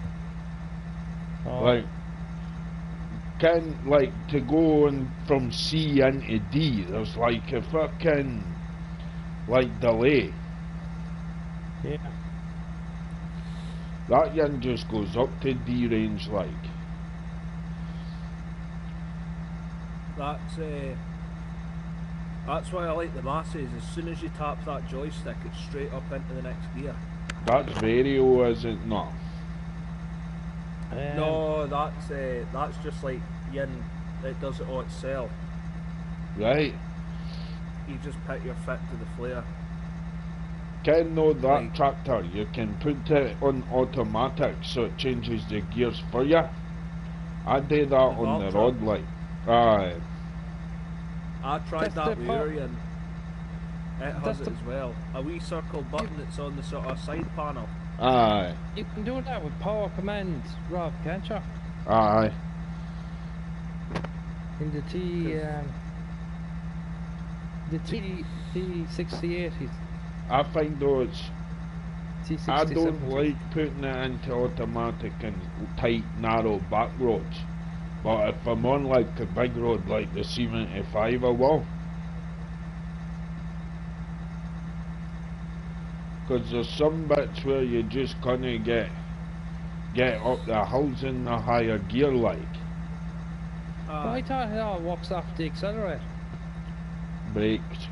Oh. Like, can like to go in from C into D, there's like a fucking like delay. Yeah. That yin just goes up to D range like. That's uh, that's why I like the masses. As soon as you tap that joystick, it's straight up into the next gear. That's vario, is it not? Um, No, that's uh, that's just like yin. It does it all itself. Right? You just pick your fit to the flare. Can know that Right. tractor, you can put it on automatic so it changes the gears for you. I did that The on the Valtra? rod like. Aye. I tried That's that the with part- Uri and it has That's it the- as well. A wee circle button that's on the sort of side panel. Aye. You can do that with power command, Rob, can't you? Aye. In the T um, the T T sixty eighties. I find those. T sixty I don't seventies. like putting it into automatic and tight, narrow back roads. But if I'm on like a big road like the C seventy-five, I will. Because there's some bits where you just kinda get get up the hills in the higher gear like. Well, I Uh, thought it all walks off the accelerator. Brakes.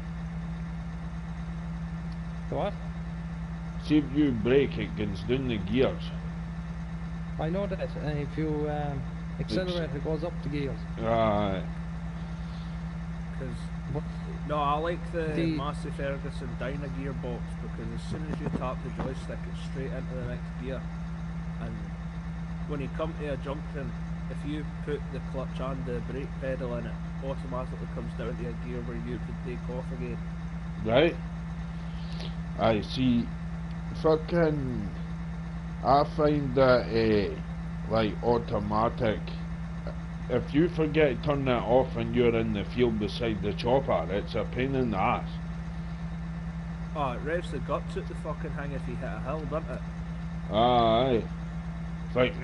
The what? See if you brake it goes down the gears. I know that, and if you um, accelerate, it goes up the gears. Aye. Because But no, I like the, The- Massey Ferguson Dyna gearbox because as soon as you tap the joystick, it's straight into the next gear. And when you come to a junction, if you put the clutch and the brake pedal in it, automatically comes down to a gear where you can take off again. Right? I see. Fucking. I find that uh, like automatic. If you forget to turn that off and you're in the field beside the chopper, it's a pain in the ass. Oh, it revs the guts at the fucking thing if you hit a hill, doesn't it? Aye. It's like.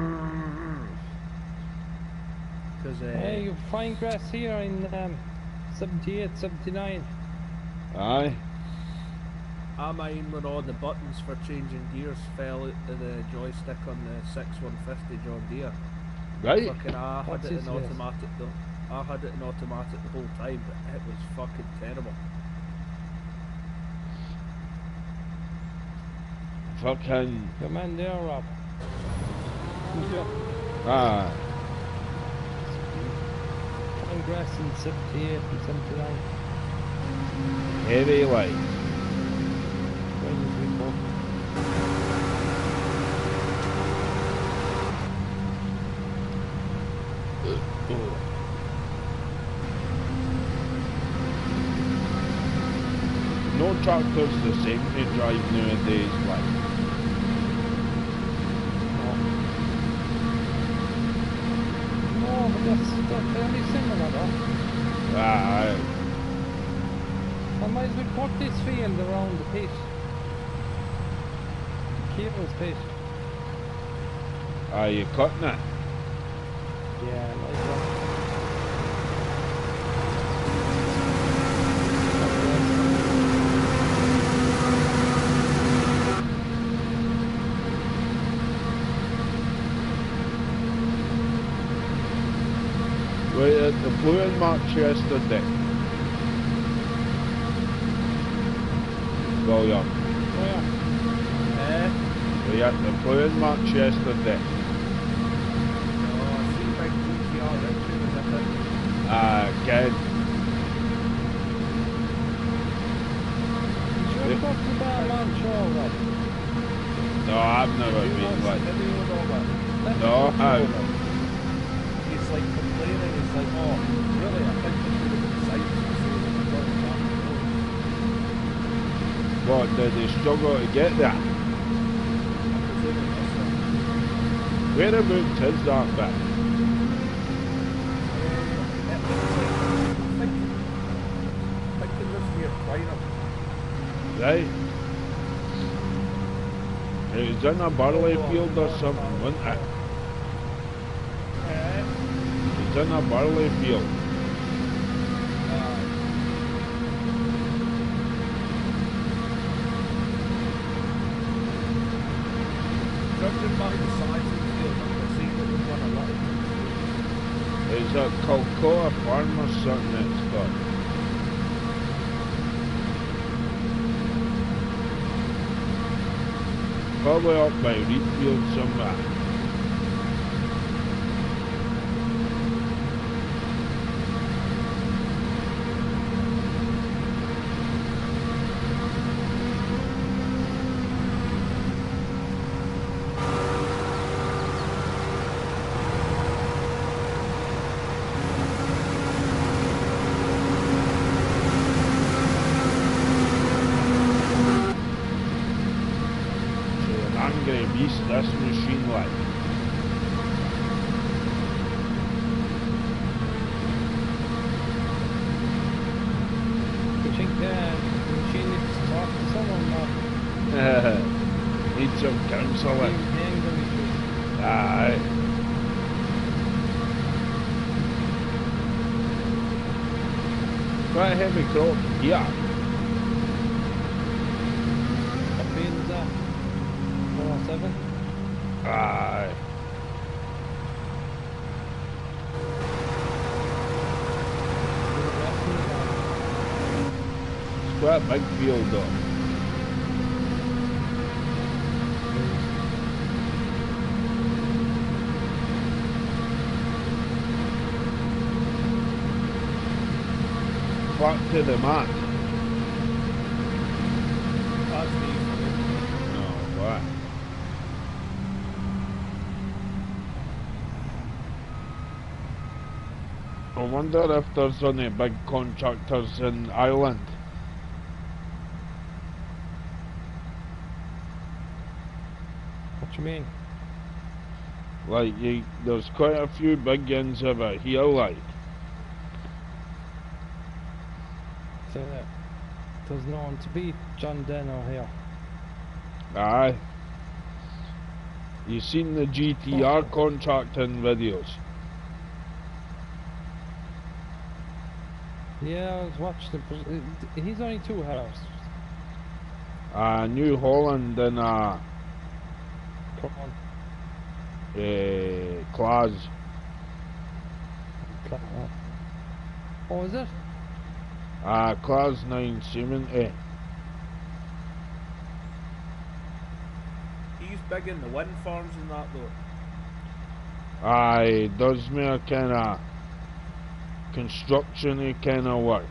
Because uh, hey, you find grass here in um, seventy-eight, seventy-nine. Aye. I mind when all the buttons for changing gears fell out of the joystick on the six one fifty John Deere. Right? Fucking, I had What's it in his name? automatic though. I had it in automatic the whole time, but it was fucking terrible. Fucking. Your man there, Rob. Aye. Find grass in seventy-eight and seventy-nine. Heavy like. When was we both? No tractor's the same to drive nowadays, like. No, but that's, that's fairly similar though. Aye. I might as well put this field around the pit. Cable's pit. Are you cutting it? Yeah, I might as well. We at the Blue and March yesterday. William. Where? Eh? We had the playing match yesterday. No, I see big G T R Richard was at it. Ah, good. Did you ever go to the Belmont show, Rob? No, I've never Did you been watch like. the video and all that? Let me No, go to how? it, Rob. He's like complaining, he's like, oh, really, I think there should have been sites to say that we're going back and forth. What, did they struggle to get there? I'm presuming this one. Whereabouts is that bit? It looks like, I think, I think it lives near Twynham. Right? It was in a barley field or something, wasn't it? Eh? It was in a barley field. Aye. Judging by the size of the field, I can see that we've won a lot of things. It's a Cocoa farm or something it's got. Probably up by Reedfield somewhere. Angry beast, this machine like. You think uh, the machine needs to talk to someone, Rob? Need some counselling. The anger issues. Aye. Quite a heavy crop here. What beans that? one oh seven? Aye. It's quite a big field though. Back to the mat. That's me. No, what? I wonder if there's any big contractors in Ireland. What you mean? Like, you, there's quite a few big ones over here, like. So, uh, there's no one to beat John Denno here. Aye. You seen the G T R Oh. contracting videos? Yeah, I was watching the. but, uh, He's only two hours. Uh, New Holland and uh, Come on. uh, Claus. Oh, is it? Uh, Claus nine seventy. He's big in the wind farms and that though. Aye, does me a kind of construction-y kind of work.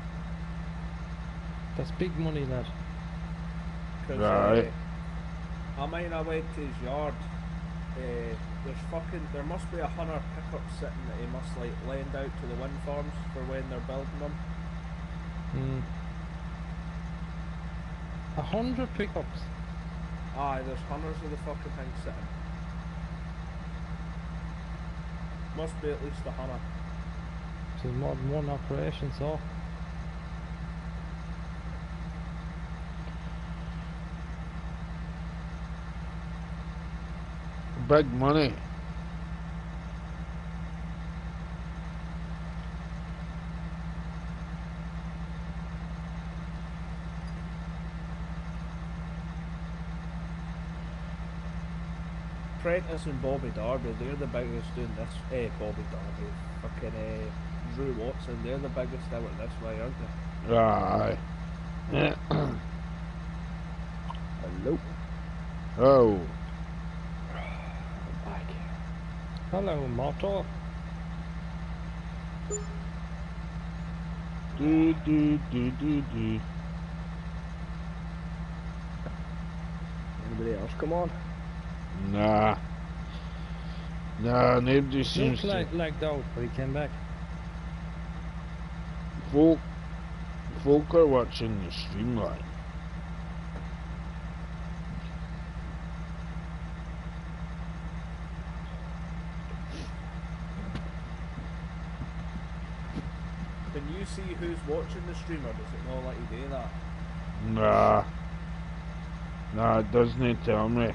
That's big money, lad. Cause, Right. uh, I mean, I went to his yard. Uh, there's fucking, there must be a hundred pickups sitting that he must like lend out to the wind farms for when they're building them. Hmm. A hundred pickups. Aye, there's hundreds of the fucking things sitting. Must be at least a hundred. So more than one operation, so. Big money. Prentice and Bobby Darby, they're the biggest doing this. Eh, Bobby Darby, fucking eh, Drew Watson, they're the biggest out this way, aren't they? Aye. Nope. Oh. Back. Hello, Moto. Do do do do do. Anybody else come on? Nah. Nah, nobody seems Looked to. like lagged out, but he came back. Folk, folk are watching the stream live. Can you see who's watching the stream, or does it not let you do that? Nah. Nah, it doesn't tell me.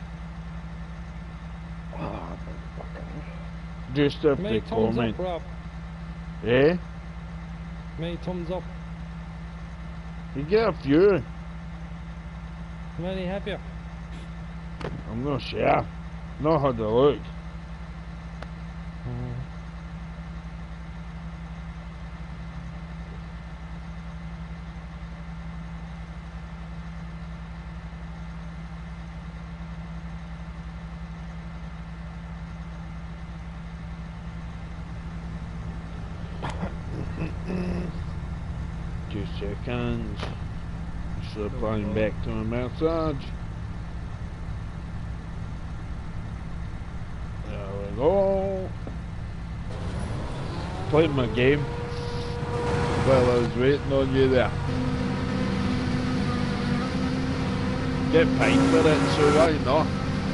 Oh, Just if Many they thumbs comment. up, Rob. Eh? Many thumbs up. You get a few. Many have you? I'm not sure. Not had a look. Mm. Two seconds. Just replying back to my message. There we go. Played my game while I was waiting on you there. Get paid for it, so why not?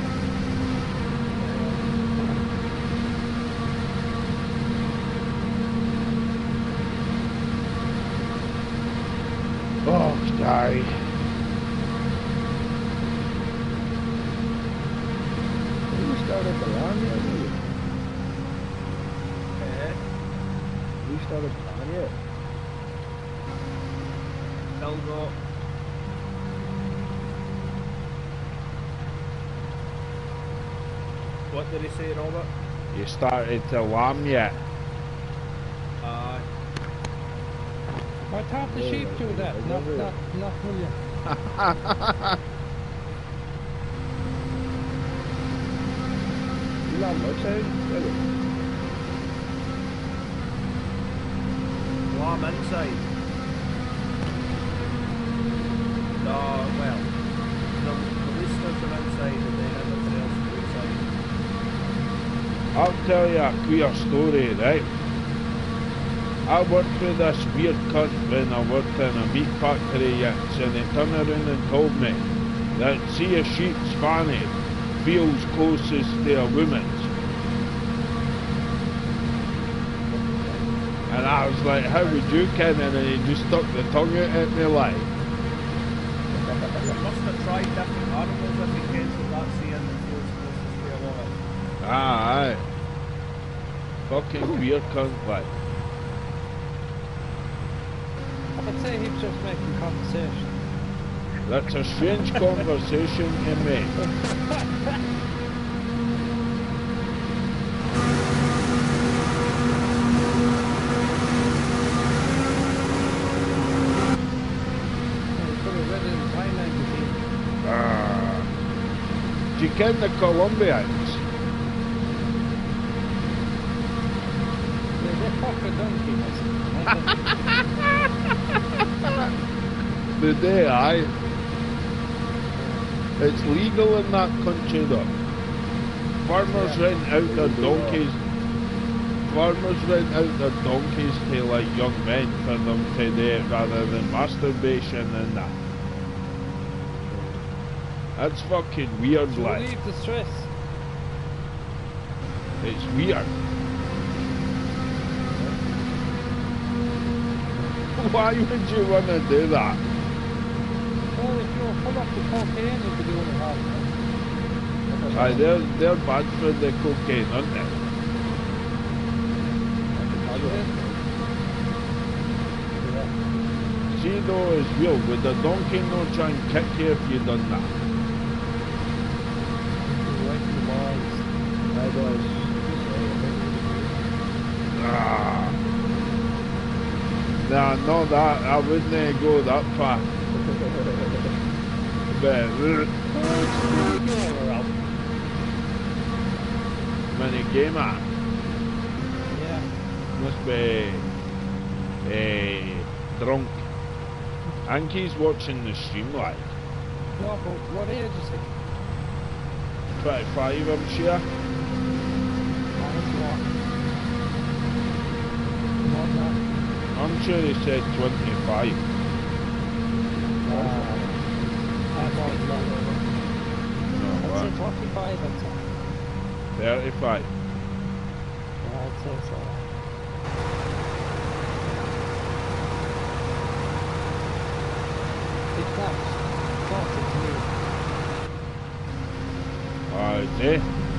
Oh, die. you started the line yet? did you? Eh? You started the line yet? Still got. What did he say, Robert? You started to lamb yet? Aye. I thought the Yeah, sheep like, do that, like not, every- not, not William. You land outside? Did you? Lamb inside. No, well, the, the listeners are inside and then everything else is outside. I'll tell you a queer story, right? I worked with this weird cunt when I worked in a meat factory yaks, and he turned around and told me that see a sheep's fanny feels closest to a woman's. And I was like, how would you ken? And then he just stuck the tongue out at me like. You must have tried different animals if he kens that that's the end that feels closest to a woman. Ah, aye. Fucking weird cunt like. I'd say he's just making conversation. That's a strange conversation to make. He could have read it in Time magazine. Ah. Do you ken the Colombians? They're a fucking donkey, The day, aye. It's legal in that country though. Farmers Yeah. rent out their donkeys. Farmers rent out their donkeys to like young men for them to do it rather than masturbation and that. That's fucking weird, to like. relieve the stress. It's weird. Why would you want to do that? Well, if you're full up with cocaine, you'll be doing it all the time. Aye, they're, they're bad for the cocaine, aren't they? See though as well, with the donkey no try and kick you if you done that. Right in the balls. I was. Ah. Nah, not that. I wouldn't go that far. But Mini gamer. Yeah. Must be uh, drunk. I think he's watching the stream live. No, but what age is he? twenty-five, I'm sure. Oh, he's what? Not that. I'm sure he said twenty-five. Uh, I thought not. No, I'd what? say twenty-five, I'd say. thirty-five. Yeah, I'd say so. Big thanks. Talking to me. Oh, is he?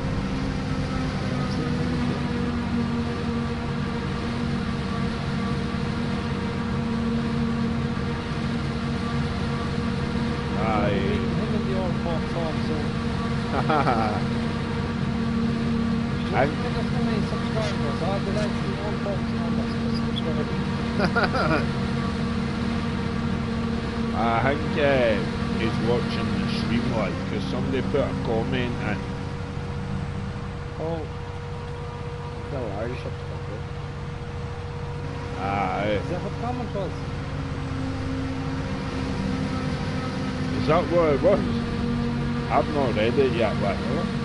Aye. Him and the old fox on, so. I- Just give us how many subscribers. I'd be like the old fox on us for subscribing. I think uh, he's watching the stream live because somebody put a comment in. Oh, No, I already shut the fuck up. Aye. is that what the comment was? Is that what it was? I've not read it yet, like.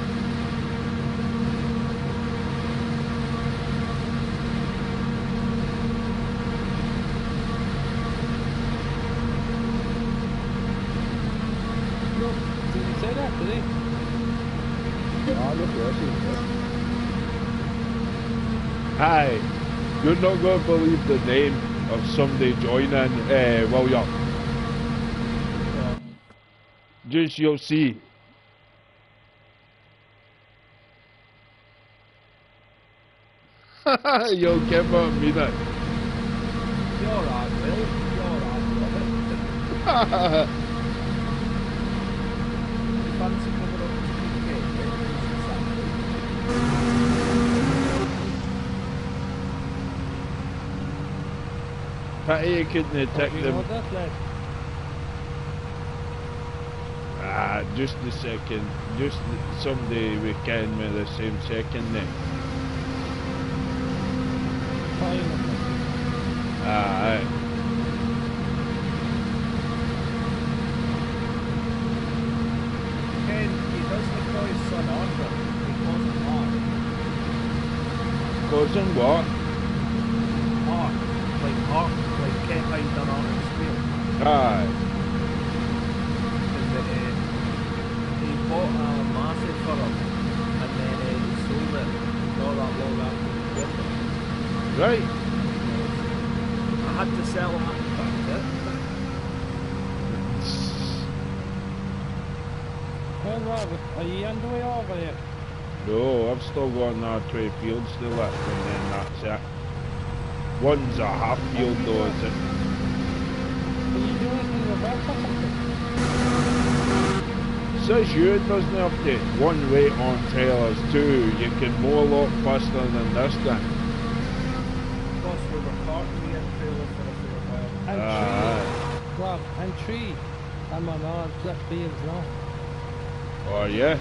No, did he say that, did he? Oh, look, yes, he did. Hi, you're not going to believe the name of somebody joining, uh, William. Just you'll see. You'll get what I mean. It. You're alright, Will. You're alright, love it. Fancy coming up to the game, Pity you couldn't have Oh, ticked you them. know that, lad? Ah, just the second. Just the, someday we can with the same second name. Ah, aye. Ken, he doesn't call his son Arthur. He calls him Mark. Cousin what? Mark. Like Mark, like Ken Hyde done Art and Spear. Aye. Because uh, he bought a massive for him and then uh, he sold it not that long after he bought it. Right. I had to sell him and that's it. Hey, Robert, are you on the way over yet? No, I've still got another twenty fields to lift and then that's it. One's a half field though, is it? Are you doing anything with that or something? Says you it doesn't update. One weight on trailers, two, you can mow a lot faster than this thing. Plus we were carting me in trailer for a fair while. And Aye. tree. Rob, and tree. I'm on all left fields now. Oh yeah?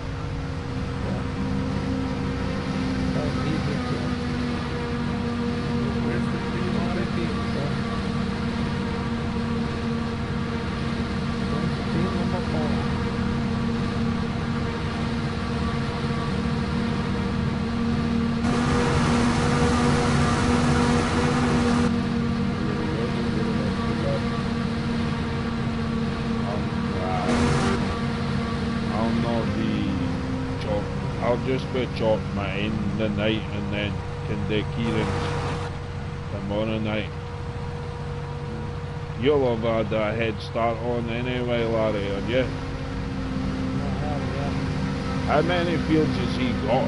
That's easy to Where's the tree all on the it? fields, so. Field number four. I'll not be chop. I'll just be chop mine the night and then can do Kieran's tomorrow night. You'll have had a head start on anyway, Larry, on you. No, hell, yeah. How many fields has he got?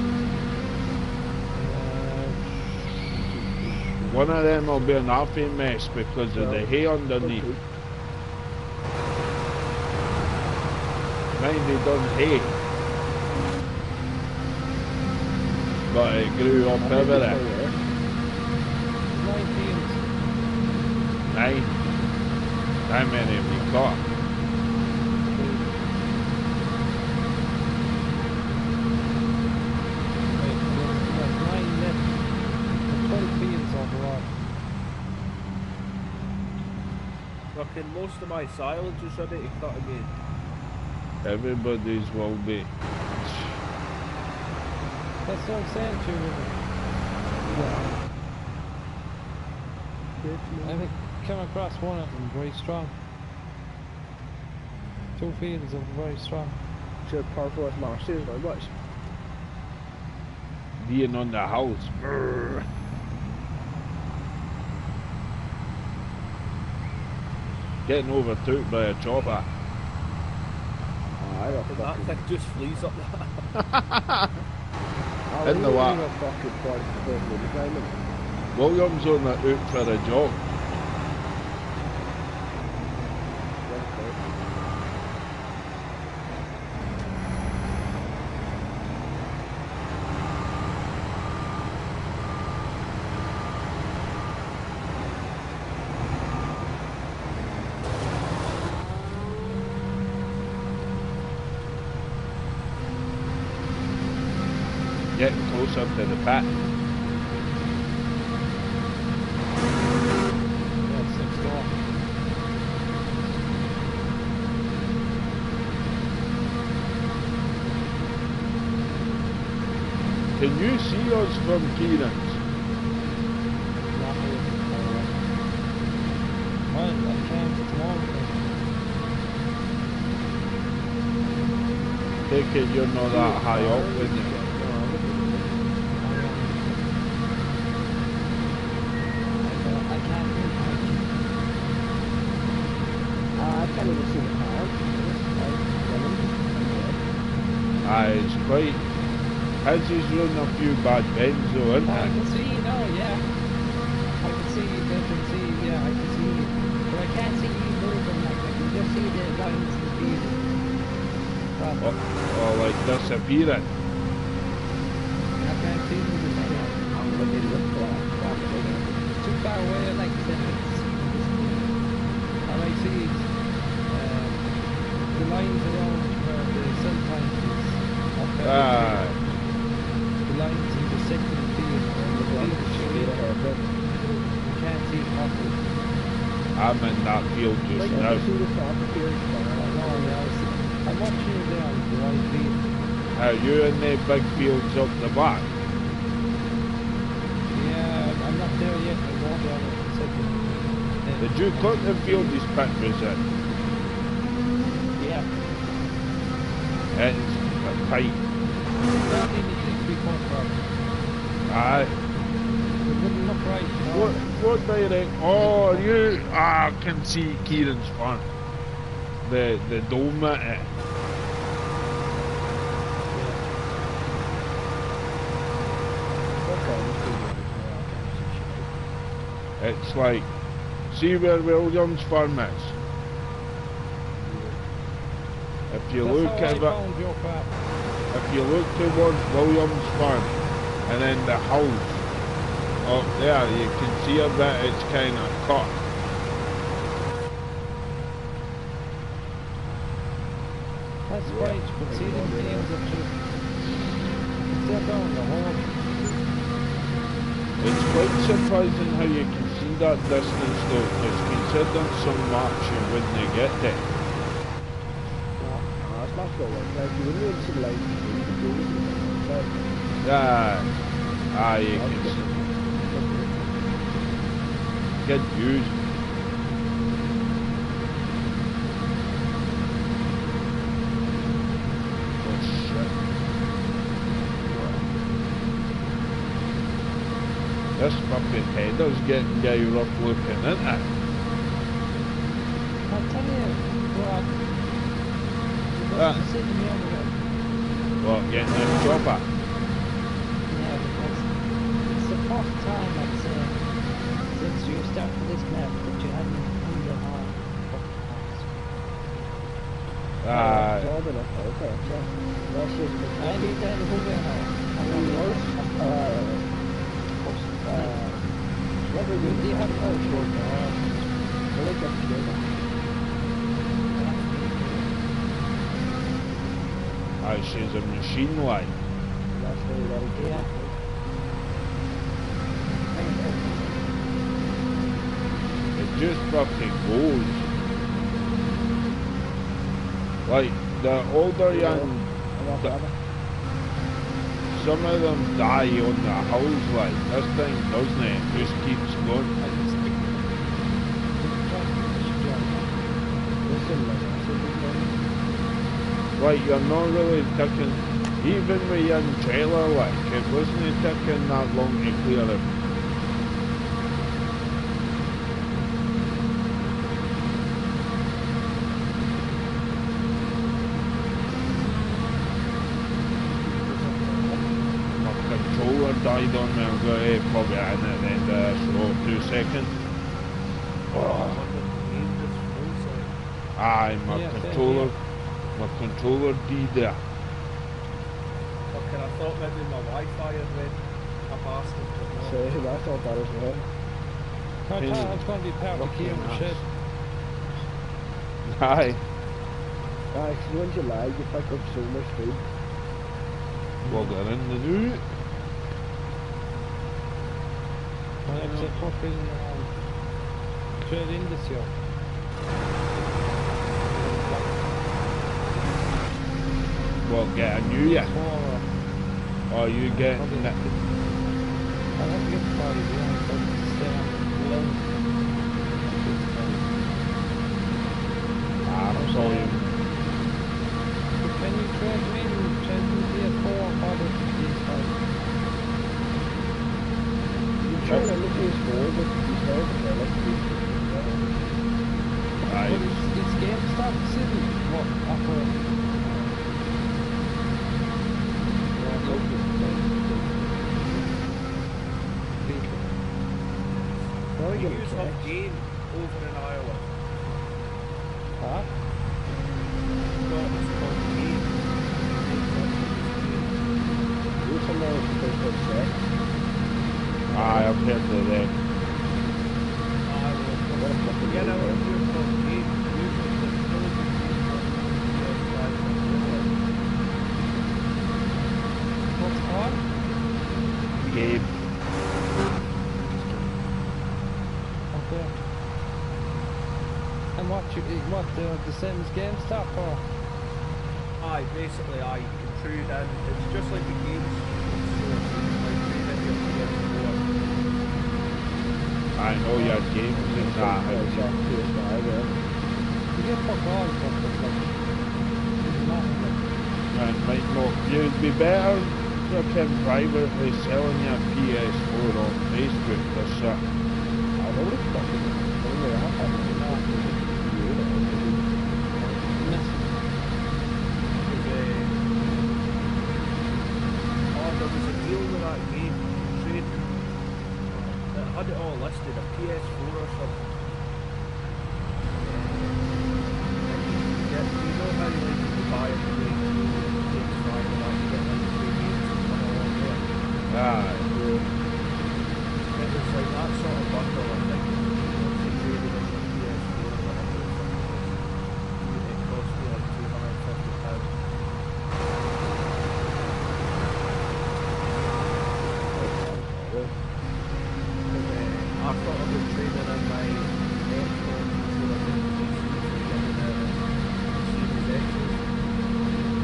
Uh, One of them will be an awful mess because of the hay underneath. Mind he done hay. But it grew up everywhere. nine fields. Nine. How many have you got? fucking most of my silage is ready to cut again. Everybody's will be. That's what I'm saying to you. I think came across one of them very strong. Two fields of very strong. Should perforate marshes, like what? Being on the house. Brrr. Getting overtook by a chopper. I got That fucking... thing just flees up that. I In the what? got fucking points for the climbing. William's on the out for a jog. Getting closer to the pit. Yeah, six door. Can you see us from Kieran's? Not really. Well, I can't at the moment. Take it you're not that high up with you. I can't do it. Uh, I can't even see the car. Aye, it's quite. As he's running a few bad bends though, isn't Oh, I it? can see, no, yeah. I can see, I can see, yeah, I can see. But I can't see you moving, like, I can just see the lines in the field. But Or, or like disappearing. I can't see them in the field. I'm going to look for that. It's too far away, I like to say it's, all I see is uh, the lines around where the sun point is up there. Ah, The lines in the second field, the field is showing. You can't see it properly. I'm in that field just Like, now. I see the top of here. I know, yeah, I was, I'm watching you there on the right field. Are you in the big fields up the back? Yeah, I'm not there yet. I'm going down at the second. Yeah. Did you cut the field this pit was in? Yeah. It's tight. That needed to be cut properly. Aye. It wouldn't look right. No. What, what direct? Oh, you. Ah, I can see Kieran's farm. The, the dome at it. It's like, see where William's farm is? If you That's look how at I it, found your farm. if you look towards William's farm, and then the house up there, you can see a bit, it's kind of cut. That's right, but see them fields are just... They're down the hole. It's quite surprising how you can see that distance though, because considering so much you wouldn't get there. No, it's not so like that. You wouldn't even see the lights. You could do it. Yeah, ah, you can see. Good views. Oh shit. This fucking header's getting guy rough looking, isn't it? I'll tell you what. Ah. You're sitting here with it. What, getting this chopper? Yeah, because it's the first time I'd say since you started this map that you hadn't under our fucking house. Ah, Job enough, okay. Yeah. That's just the I need that over now. I'm on the worst. earth. Uh, uh, what do You you do have no short arm. I like that together. ah, she's a machine like. That's very well good. Yeah. It just fucking goes. Like, the older Yeah. young, I'm off the- that. some of them die on the hills, like, this thing doesn't it? It just keeps going. I can stick to Listen, like, I said, this morning. Like, you're not really taking, even with your trailer, like, it wasn't taking that long to clear it. My controller died on me, I'm going to plug it in at the end of this, so two seconds. Oh, aye, my Yeah, same controller, here. my controller died there. Fucking, I thought maybe my Wi-Fi had went a bastard, but no. So, I thought that as well. I thought I was going to be part of the key on the shed. Aye, Aye, 'cause when you lag, you pick up so much food. plug it in the new. My next fucking um, trade in this year. Well, get a new yeah. For, uh, Or you get probably n- have to- I'll have to get the party, yeah, so stay on alone. Ah, I'm sorry. Can you trade me in, trade me P S four or P S five? You try to look at his four, but you start to play like this. Aye. But it's, it's GameStop City. What? Upper. Well, You you use get a game over in Iowa. Huh? No, it's called game. you somewhere with the first one set. Aye, I've heard of that. I will. What a fucking Yeah, no, game. it's just called game. Usually the trilogy P S five and What's it called? Gabe. Okay. And what, you, what, the, the same as GameStop or? Aye, basically, aye, you can trade in. It's just like a game store. Like trade in your P S four. I know your games and that. Yeah, it's off P S five, yeah. You get fuck all, but it's like, it's nothing like, And might not. You'd be better fucking privately selling your P S four on Facebook or shit. I know what it's fucking. I don't know what happened. Oh, there was a deal with that game. Trade. It had it all listed, a P S four or something. Yeah, you know how like you can buy a P S five and that, you get like two games and come along with it. Aye. It was like that sort of bundle, I think. Once you traded in your P S four or whatever the fuck it was, it cost me like two hundred fifty pounds. I thought I was trading in my Xbox before I did the P C for getting the Series X's.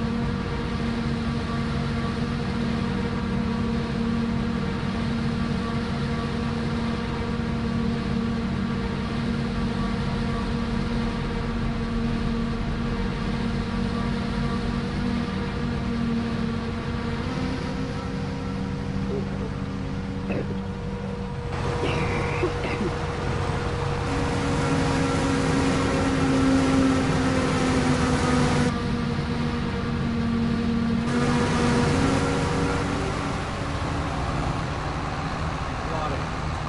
Larry,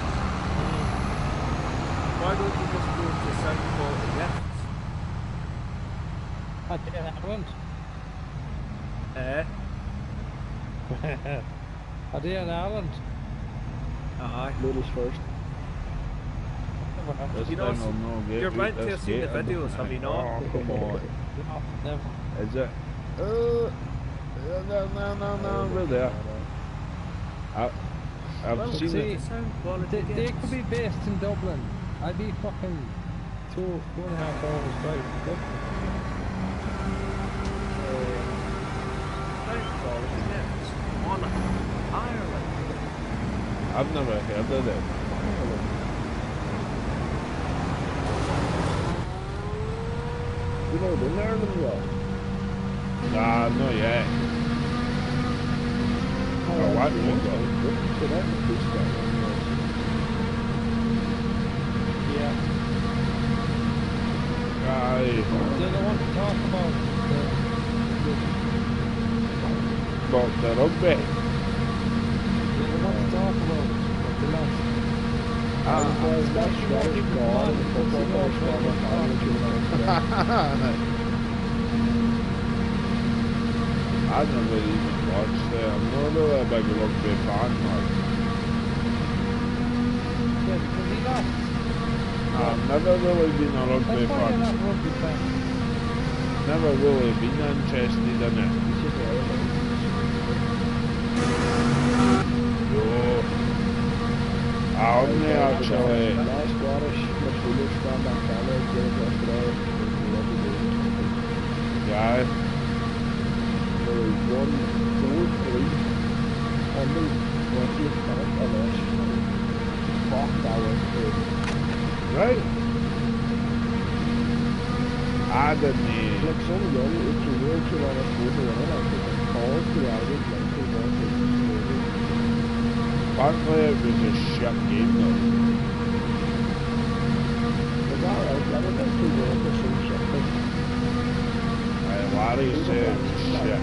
why don't you just go to South Quality Gifts? I did Ireland. Eh? I did in Ireland. Aye. Ladies first. This You know, thing will not get you're out meant to this have seen the gate, videos, have you not? Oh, come on. No, never. Is it? Uh, no, no, no, no, we're there. I, I've Well, seen see, it. Sound Quality They, they Gifts. could be based in Dublin. I'd be fucking two, two and a half hours drive to Dublin. Gifts, Monaco, Ireland. I've never heard of it. You know, been there in them yet? Nah, not yet. Oh, what? Yeah. Aye. Then I want to talk about the, About the rugby. then I want to talk about the last. Ah, I was not Scottish God and football coach from the I never even watched it. I'm not really a big rugby fan, like. Yeah, because he lost. I've never really been a rugby That's why you're fan. not a rugby fan. Never really been interested in it. It's just No. I only actually. Last Scottish midfielders from that family played for Australia. Yeah. There was one, four, three on the twentieth minute of this. Fuck, that was crazy. Right. I didn't. Like some young eighteen year old on a school to win it, I think it's called to the Irish Olympic Games. Apparently it was a shit game though. Is that right? That was like two goals or some shit thing. Uh, Larry said it was shit.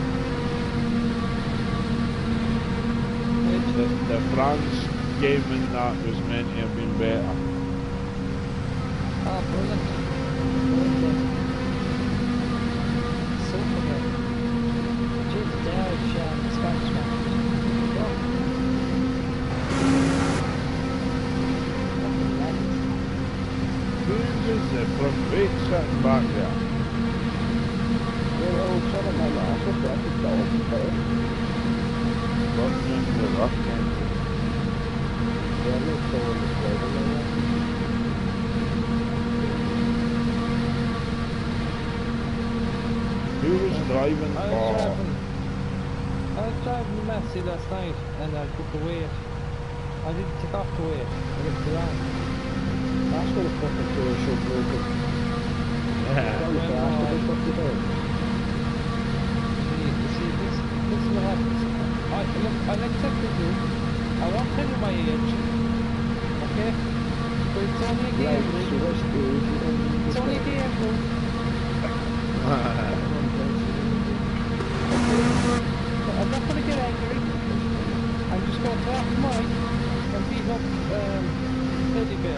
The, the France game in that was meant to have been better. Ah, brilliant. Brilliant. So good. James Dowd, uh, Spanish man. Who was the front weight sitting back there? Well, old son of my last was that's a dog player. Button in the rock. Yeah, I'm not so in the flavor like that. Who was driving? I was Oh, driving. I was driving the Massey last night and I took the weight. I didn't take off the weight. I left it on. That's what the fucking tour show broken. yeah. That was Well, fast, no, but I- they fucked it up. See, you see, this, this is what happens. I, look, I'll accept it, dude. I won't tell you my age. Okay? But it's only a Right, game, so dude. what's the age you think you It's only a game, dude. So I'm not going to get angry. I'm just going to drop the mic and beat up um, Teddy Bear.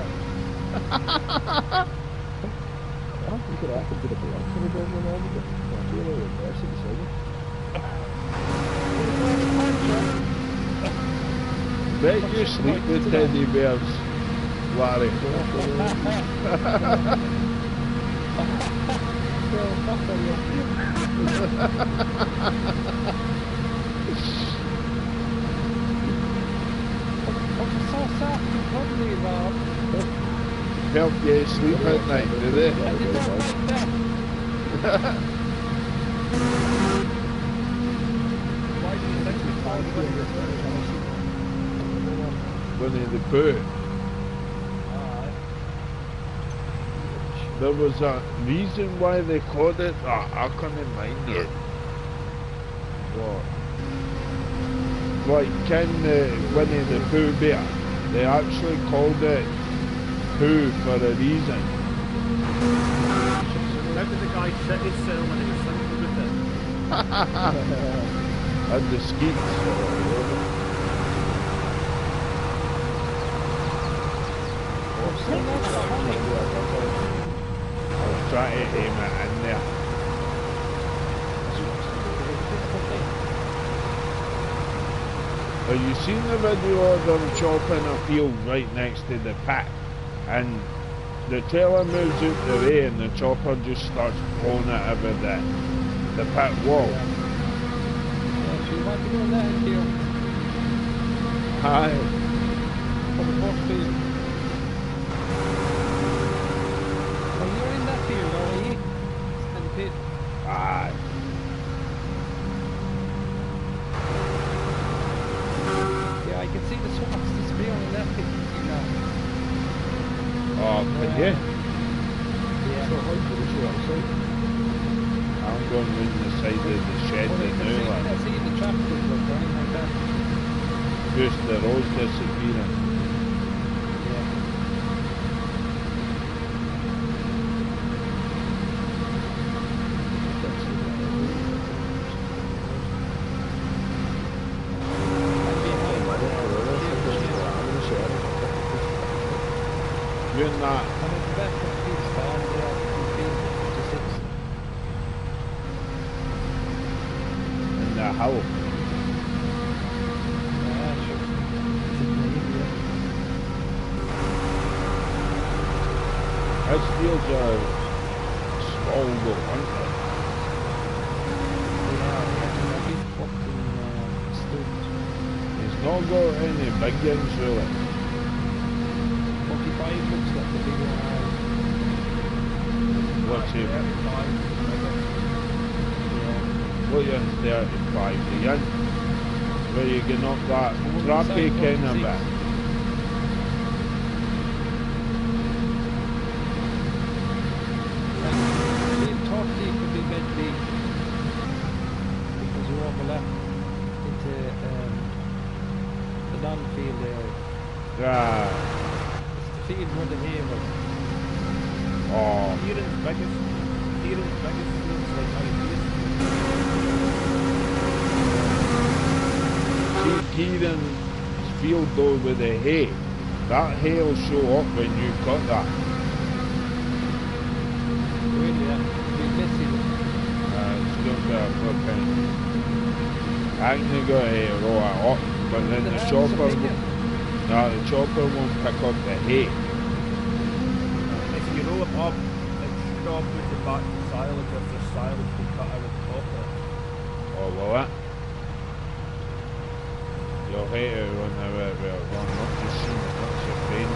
I don't think it happened to the block for the government now, but it's really reverse it, decision. Bet you sleep with teddy bears, Larry. I'm so soft and cuddly, Rob. Help you sleep at night, do they? I did not like that. Why do you think we called it? Winnie the Pooh. There was a reason why they called it. Oh, I can't mind it. What? Like in uh, Winnie the Pooh bear, they actually called it Pooh for a reason. How did the guy shit himself when he was thinking about it? And the skeets. I was trying to aim it in there. Have you seen the video of them chopping a field right next to the pit? And the trailer moves out the way and the chopper just starts pulling it over the, the pit wall. Yeah, so you want to go in that field Aye. for the first field. Well, you're in that field, are you? In the pit. Aye. Oh, could you? Yeah. So how good is your outside? I'm going round the side of the shed Well, the let's new see, one. let's see the tractors look running like that. Just the roads disappearing. Yeah. You're not And it's the best of these down there in field fifty-six. in the house. Yeah, sure. It's in the area. Those fields are small though, aren't they? Yeah, yeah, a big fucking uh, student. It's not got any big ones really. forty-five looks like the big one. What's it? thirty-five. Yeah. What you're thirty-five the young? Where you can knock that trappy kind of bit. The thirty could be meant big because you overlap into um, the non-field area. Yeah. It's the field where the hay was. Oh, Kieran's biggest, Kieran's biggest field's like see Kieran's field though with the hay. That hay will show up when you cut that. Really, yeah. We're missing it. Uh, it's going to be a fucking... I think they got a row it up, but then the hands chopper... are bigger. No, the chopper won't pick up the hay. If you roll it up, it should all put it back to silage if the silage can cut out the top of it. Oh, will it? You'll hate it when they're run up to see what's your pain.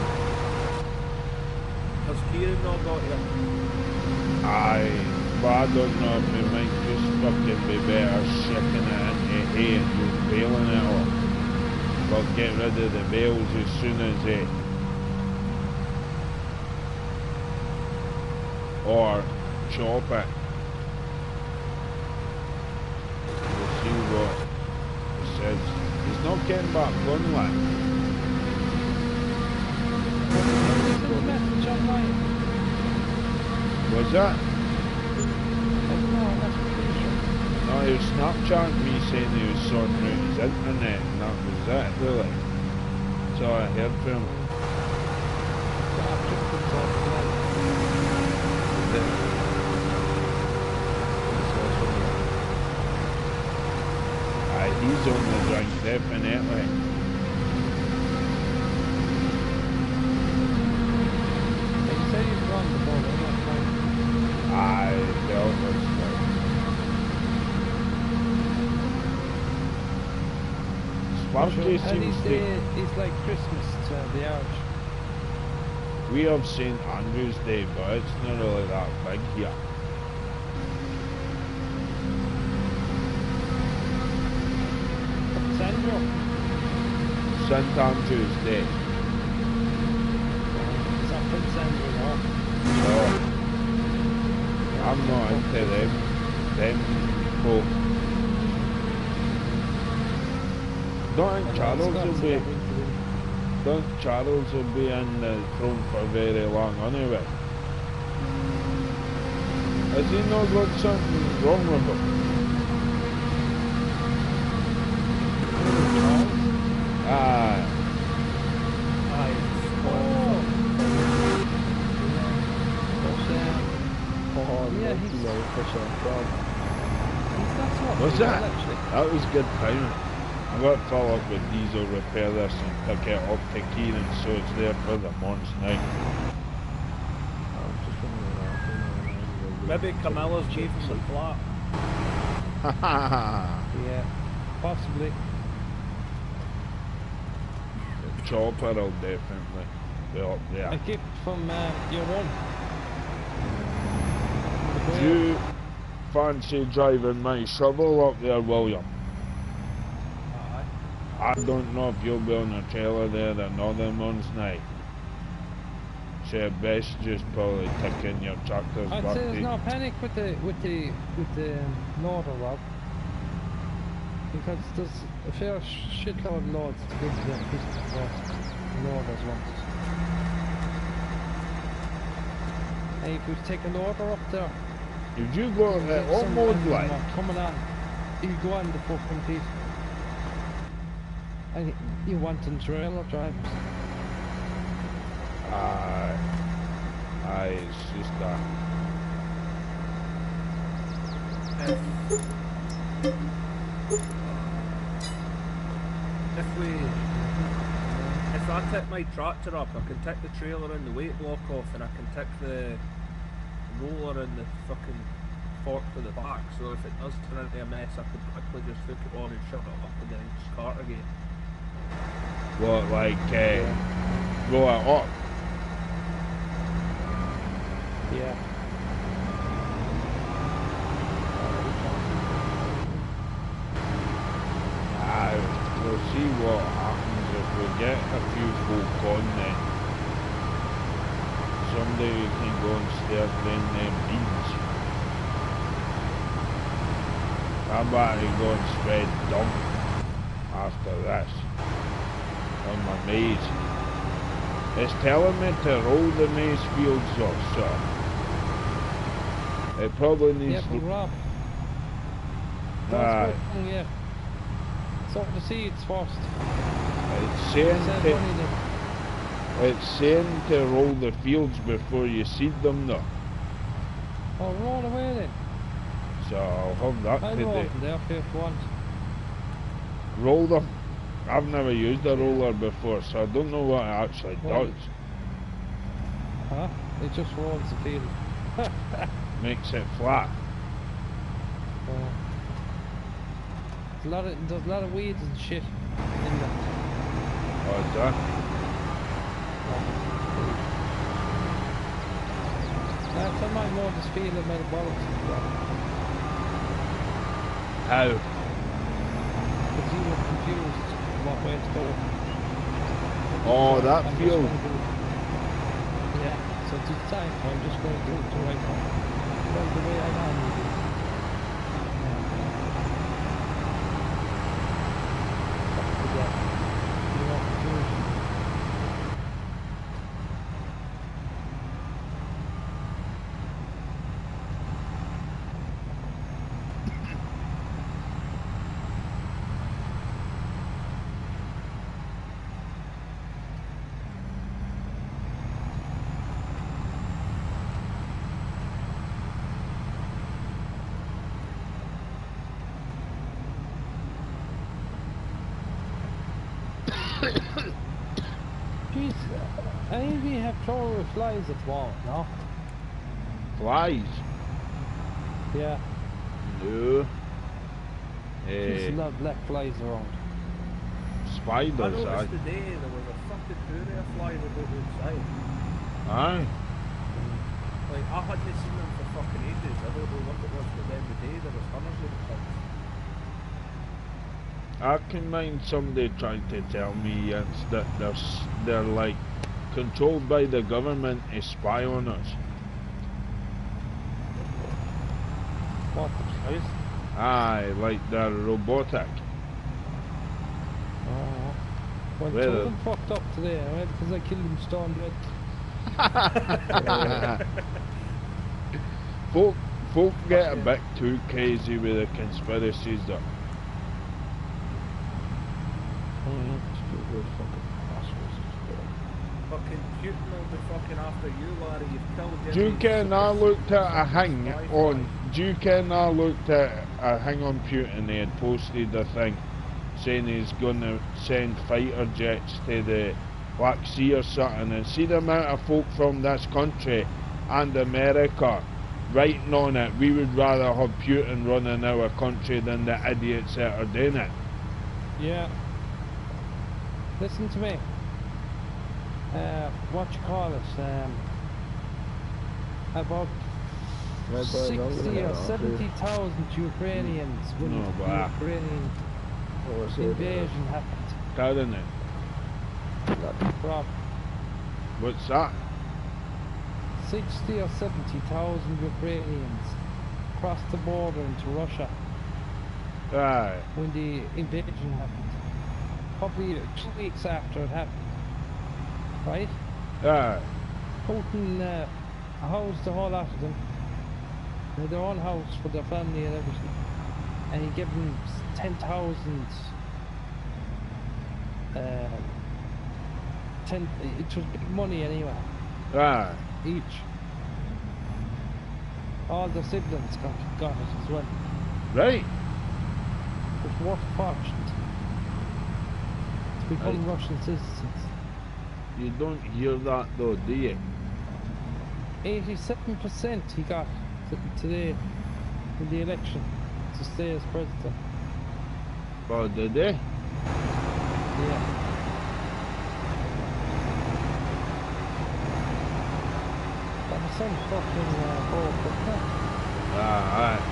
Has Kieran not got here? Aye, but I don't know if we might just fucking be better shipping it into hay and just baling it off. But get rid of the bales as soon as it... Or chop it. We'll see what it says. He's not getting back one like. This is the message online. Was that? I don't know, that's pretty sure. No, he was Snapchatting me saying he was sorting out his internet and that was it really. That's all I heard from him. Yeah, I've just been talking to them. Aye, he's on the drink, definitely. They say he's wrong the ball, I'm not fine. Aye, dealt with stuff. Sparky And seems he's, to... uh, he's like Christmas to the arch. We have Saint Andrew's Day, but it's not really that big here. Sandro. Saint Andrew's Day. It's up in Sandro now. So, I'm not into them. Them folk. Don't think Charles will be... Don't Charles will be in the throne for very long anyway. Has he not got something wrong with him? Aye. Aye. Oh, Yeah, ninety he's- nine percent job. That's what Was we that? got, actually. That was good timing. I got to follow up with Diesel, repair this and pick it up to Kieran so it's there for the month's night. I'm just wondering if Maybe Camilla's gave him the flat. Yeah, possibly. Chopper will definitely be up I there. keep from uh, year one. Do you fancy driving my shovel up there, William? Aye. I don't know if you'll be on the trailer there another month's night. So best just probably tuck in your tractors I'd back say there's to- no panic with the with the with the um, loader, Rob, because there's a fair shitload of loads to get to them pieces where the loaders want it. Hey, if we take a loader up there, If you go you uh, get on some mode random like, one coming on, you go on the fucking piece, and you want them trailer drivers. uh, aye, it's just that. If, if we, if I take my tractor up, I can take the trailer and the weight block off, and I can take the roller and the fucking fork to the back. So if it does turn into a mess, I could quickly just hook it on and shut it up, and then just cart again. What, like, uh, roll it up? Yeah. Aye, we'll see what happens if we get a few folk on then. Someday we can go and start doing them beans. I'm about to go and spread dump after this on my maize. It's telling me to roll the maize fields off, so it probably needs Yeah, to. but Rob, Aye. that's good. Yeah. So the seeds first. It's saying Said to, only the it's saying to roll the fields before you seed them though. Oh, roll away then. So I'll have that I'll to roll do. them there if you want. Roll them. I've never used a roller before, so I don't know what it actually Well, does. Huh? It just rolls the field. Makes it flat. Uh, there's a lot of there's a lot of weeds and shit in there. Oh, is that? Uh, some might more just feel the metabolics and stuff. How? Because you were confused what way to go. Oh, that I'm just field. gonna do- Yeah, so it's the time. I'm just going to do it the right way. Well, the way I normally do. Yeah. You know, confusion. Jeez, I even have trouble with flies at the moment, no? Flies? Yeah, No. there's a Eh, lot of black flies around. I spiders, noticed aye. today there was a fucking hooray of flies about outside. Aye. Like, I hadn't seen them for fucking ages. I don't know what it was, but then the day there was hundreds of them. I can mind somebody trying to tell me it's that they're, s- they're like controlled by the government to spy on us. What, the flies? Aye, like they're robotic. Oh. Well, Well, two uh, of them fucked up today, right? Because I killed them stone dead. folk, folk get a Okay. bit too crazy with the conspiracies though. Stupid fucking assholes. Fucking Putin will be fucking after you, Larry. You've killed Do you Jimmy ken I Super looked at a Super hang Spy on, Fly. do you ken I looked at a hang on Putin, they had posted a thing saying he's gonna send fighter jets to the Black Sea or something, and see the amount of folk from this country and America writing on it, we would rather have Putin running our country than the idiots that are doing it. Yeah. Listen to me. Uh, what you call it? Um, about Right, boys, I'm gonna sixty head or off seventy here. thousand Ukrainians when No, but the I- Ukrainian Oh, I see it there. invasion happened. Carrying it. Rob, What's that? sixty or seventy thousand Ukrainians crossed the border into Russia Aye. when the invasion happened. Probably two weeks after it happened. Right? Aye. Putin uh, housed the whole lot of them. They had their own house for their family and everything. And he gave them ten thousand. Uh, ten. It was big money anyway. Aye. Each. All the siblings got, got it as well. Right. It was worth a fortune to become Aye. Russian citizens. You don't hear that though, do you? eighty-seven percent he got t- today in the election to stay as president. Oh, did they? Yeah. That was some fucking uh, bull, but Aye. Aye.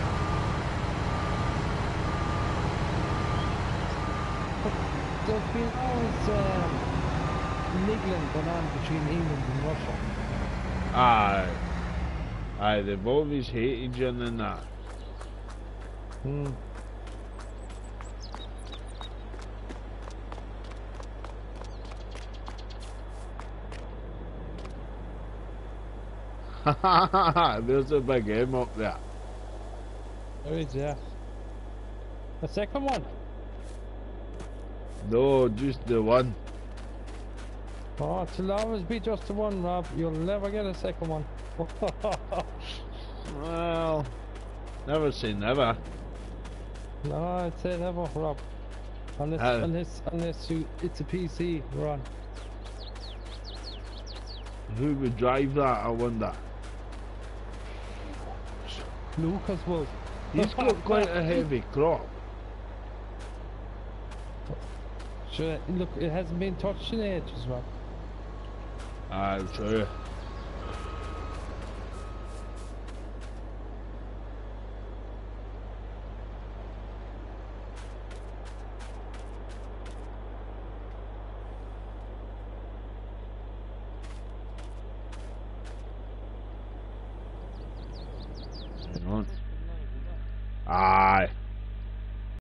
there's been always um, niggling going on between England and Russia. Aye. Aye, they've always hated you and that. Hmm. There's a big M up there. There is, yeah. The second one. No, just the one. Oh, it'll always be just the one, Rob. You'll never get a second one. Well, never say never. No, I'd say never, Rob. Unless, Uh, unless, unless you, it's a P C, run. Who would drive that, I wonder? Lucas will. He's got quite a heavy crop. Sure, look, it hasn't been touched in ages, Rob. Aye, true.